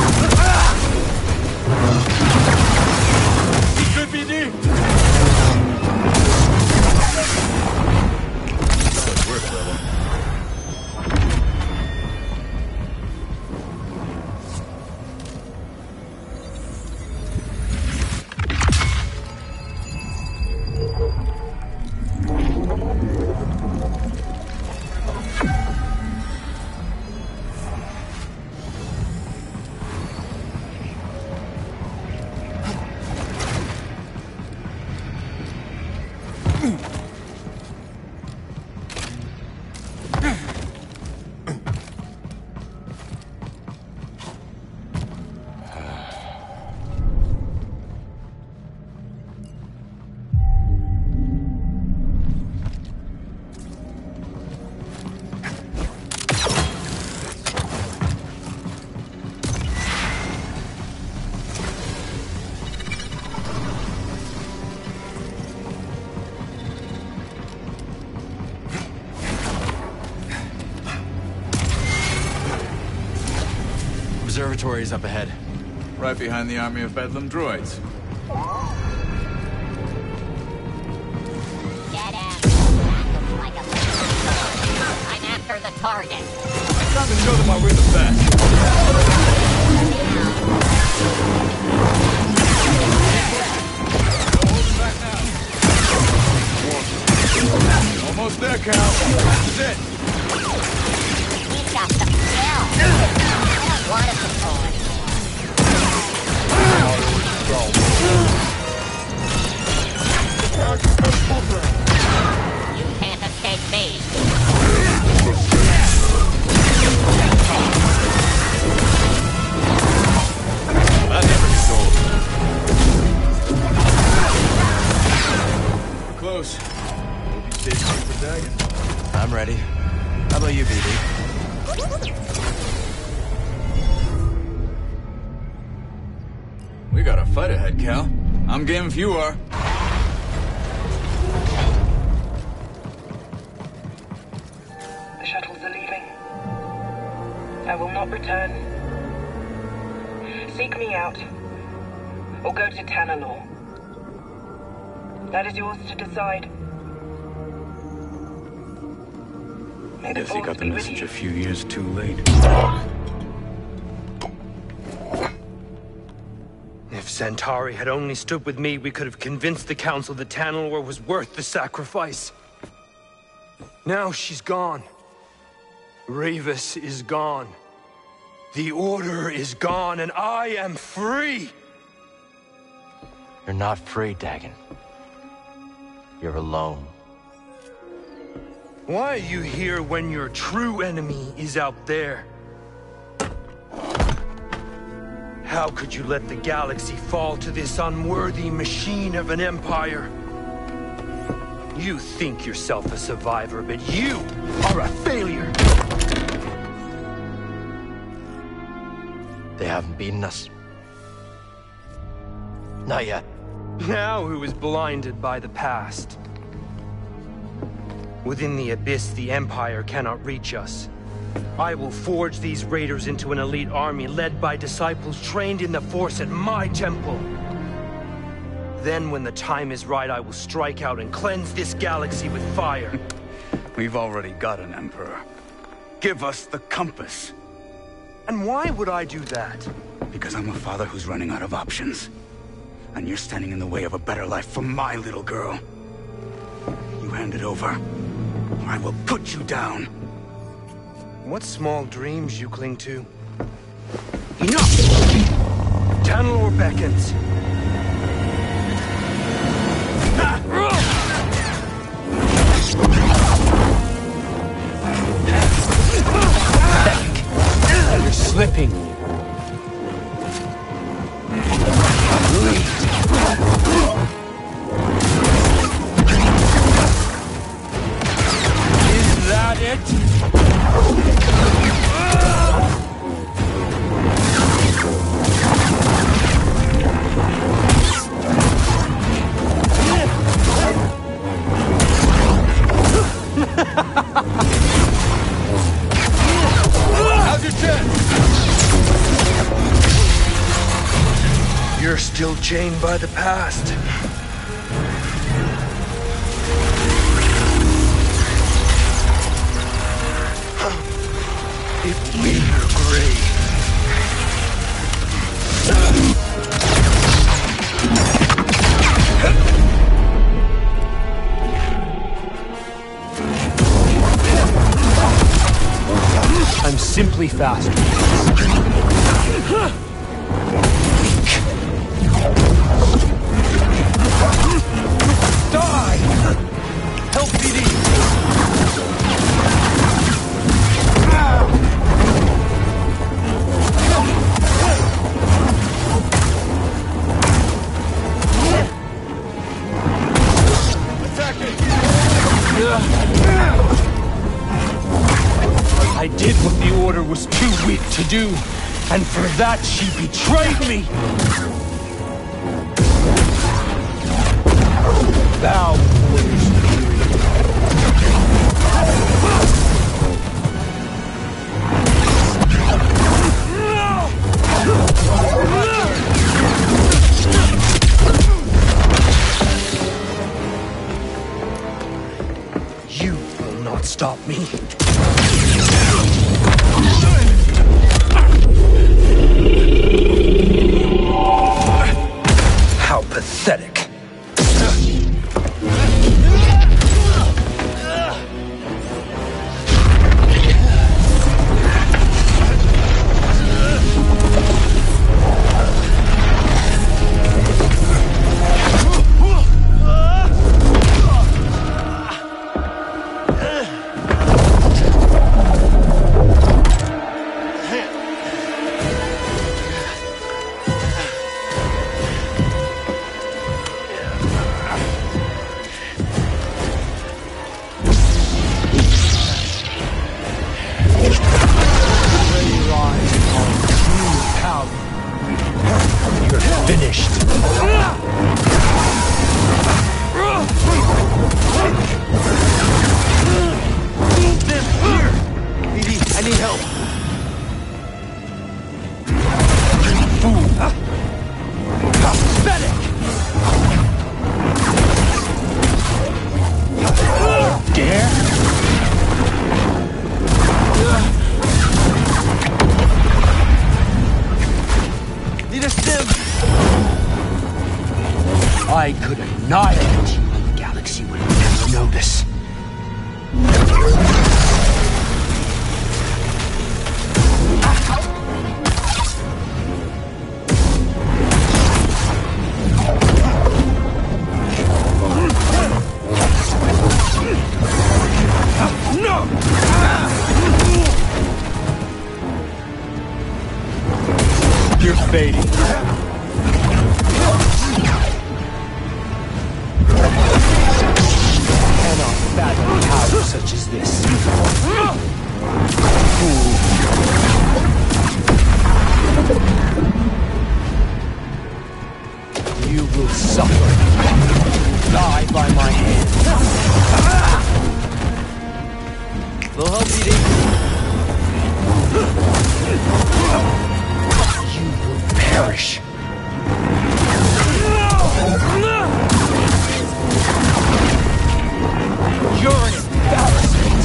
Good B D! observatory is up ahead. Right behind the army of Bedlam droids. Get him! Like a I'm after the target. Time to show them why we're the best. Almost there, Cal. This is it. He's got the skill. I don't want to control anymore. You can't escape me. That never gets old. We're close. Hope you stay safe for Dagan. I'm ready. How about you, B D? We got a fight ahead, Cal. I'm game if you are. The shuttles are leaving. I will not return. Seek me out, or go to Tanalorr. That is yours to decide. May the Guess you got the message a few years too late. If Centauri had only stood with me, we could have convinced the Council that Tanalorr was worth the sacrifice. Now she's gone. Rayvis is gone. The Order is gone, and I am free! You're not free, Dagan. You're alone. Why are you here when your true enemy is out there? How could you let the galaxy fall to this unworthy machine of an empire? You think yourself a survivor, but you are a failure! They haven't beaten us. Not yet. Now who is blinded by the past? Within the Abyss, the Empire cannot reach us. I will forge these raiders into an elite army led by disciples trained in the Force at my temple. Then, when the time is right, I will strike out and cleanse this galaxy with fire. We've already got an Emperor. Give us the compass. And why would I do that? Because I'm a father who's running out of options. And you're standing in the way of a better life for my little girl. You hand it over, or I will put you down. What small dreams you cling to. Enough! Tanalorr beckons. You're slipping. Is that it? How's your chest? You're still chained by the past. It will be your grave. I'm simply faster. Die! Help B D! I did what the Order was too weak to do, and for that she betrayed me! Thou cannot stop me. How pathetic. I could annihilate you and the galaxy would never notice. No! You're fading. Such as this. You will suffer. Die by my hand. They'll help you. You will perish. You're an embarrassment.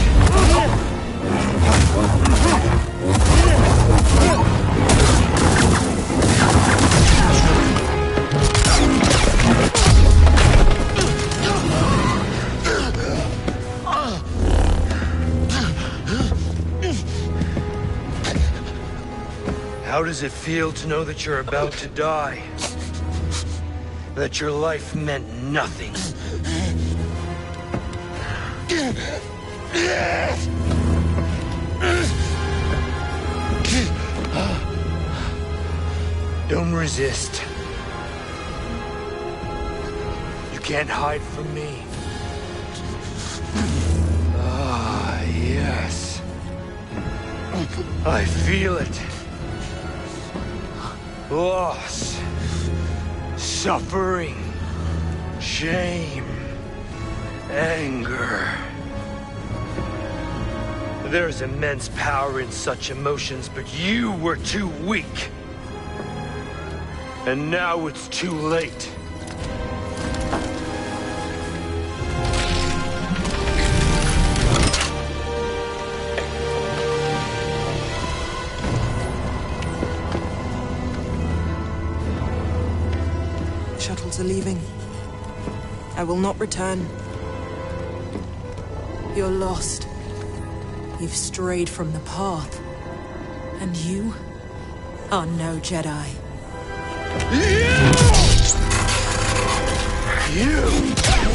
How does it feel to know that you're about to die? That your life meant nothing? Don't resist. You can't hide from me. Ah, yes. I feel it. Loss, suffering, shame, anger. There's immense power in such emotions, but you were too weak. And now it's too late. Shuttles are leaving. I will not return. You're lost. You've strayed from the path. And you are no Jedi. You!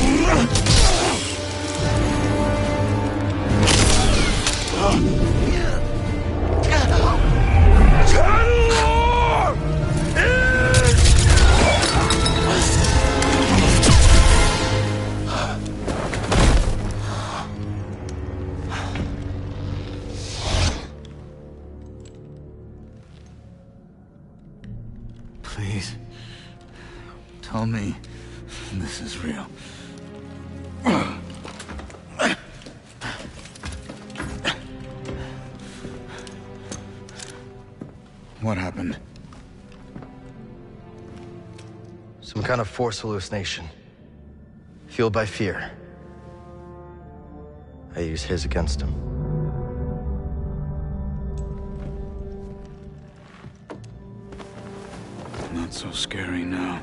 Please, tell me this is real. What happened? Some kind of force hallucination. Fueled by fear. I use his against him. Not so scary now.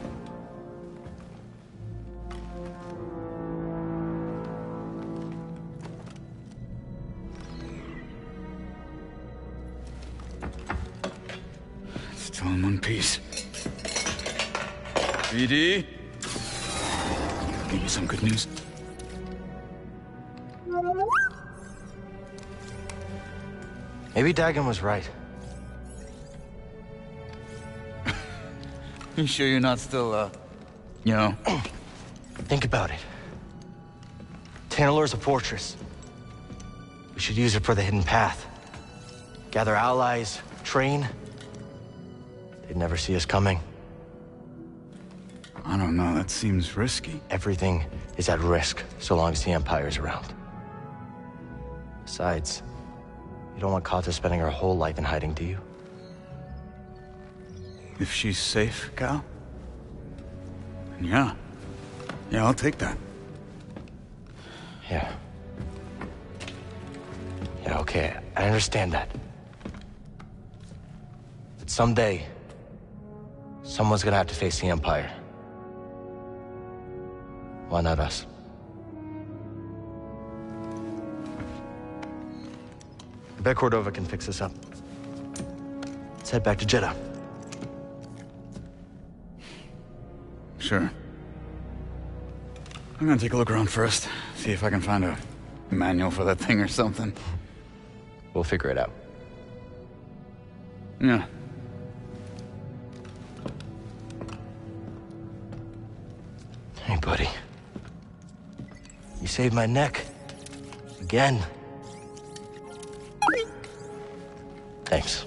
Still in one piece. B D? Give me some good news. Maybe Dagan was right. You sure you're not still, uh, you know? Think about it. Tanalor's a fortress. We should use it for the hidden path. Gather allies, train. They'd never see us coming. I don't know, that seems risky. Everything is at risk so long as the Empire's around. Besides, you don't want Kata spending her whole life in hiding, do you? If she's safe, Cal? Yeah. Yeah, I'll take that. Yeah. Yeah, okay, I understand that. But someday, someone's gonna have to face the Empire. Why not us? I bet Cordova can fix this up. Let's head back to Jeddah. Sure. I'm gonna take a look around first, see if I can find a manual for that thing or something. We'll figure it out. Yeah. Hey, buddy. You saved my neck. Again. Thanks.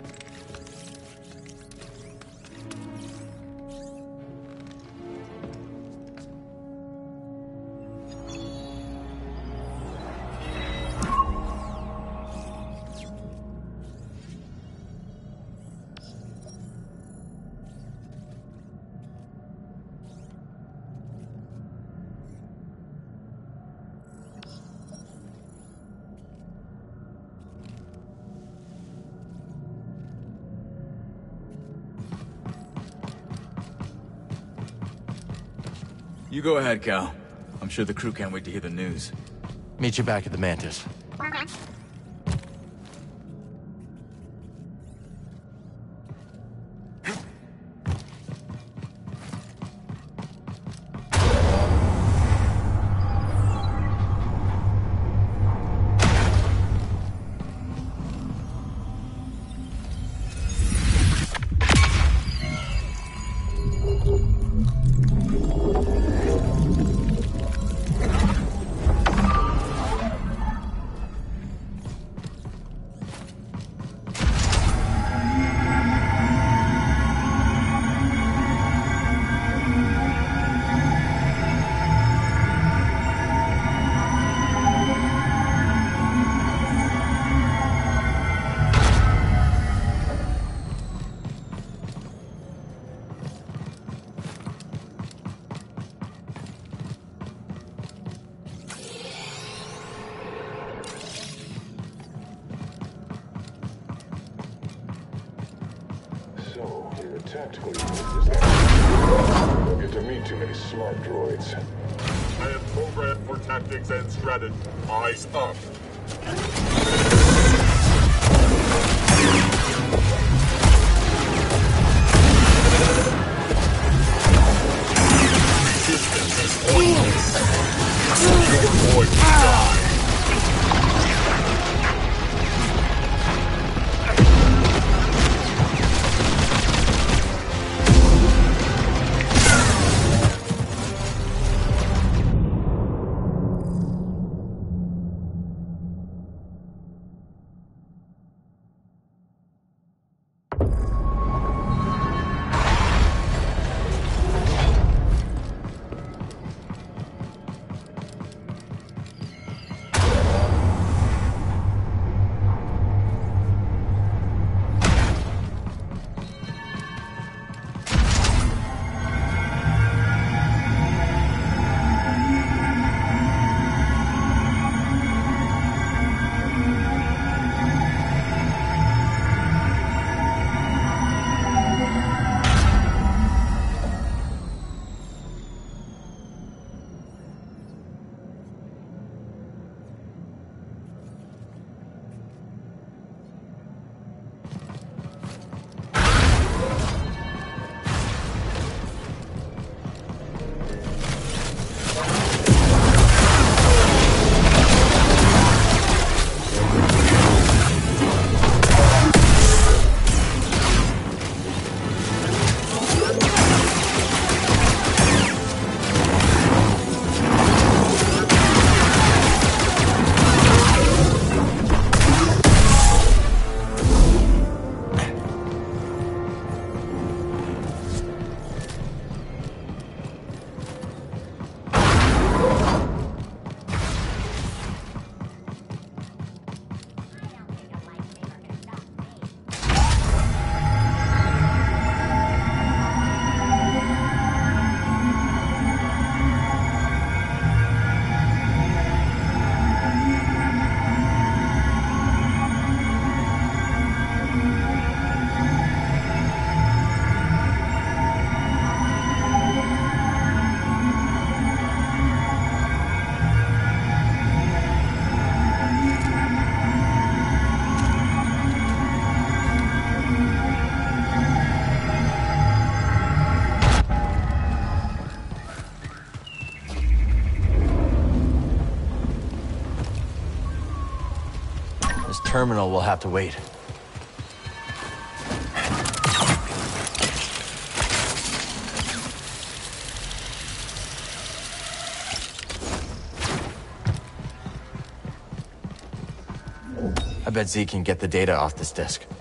You go ahead, Cal. I'm sure the crew can't wait to hear the news. Meet you back at the Mantis. Tactical unit is that don't get to meet too many smart droids. I am programmed for tactics and strategy. Eyes up. Resistance is pointless. You're going to die. terminal will have to wait. I bet Z can get the data off this disk.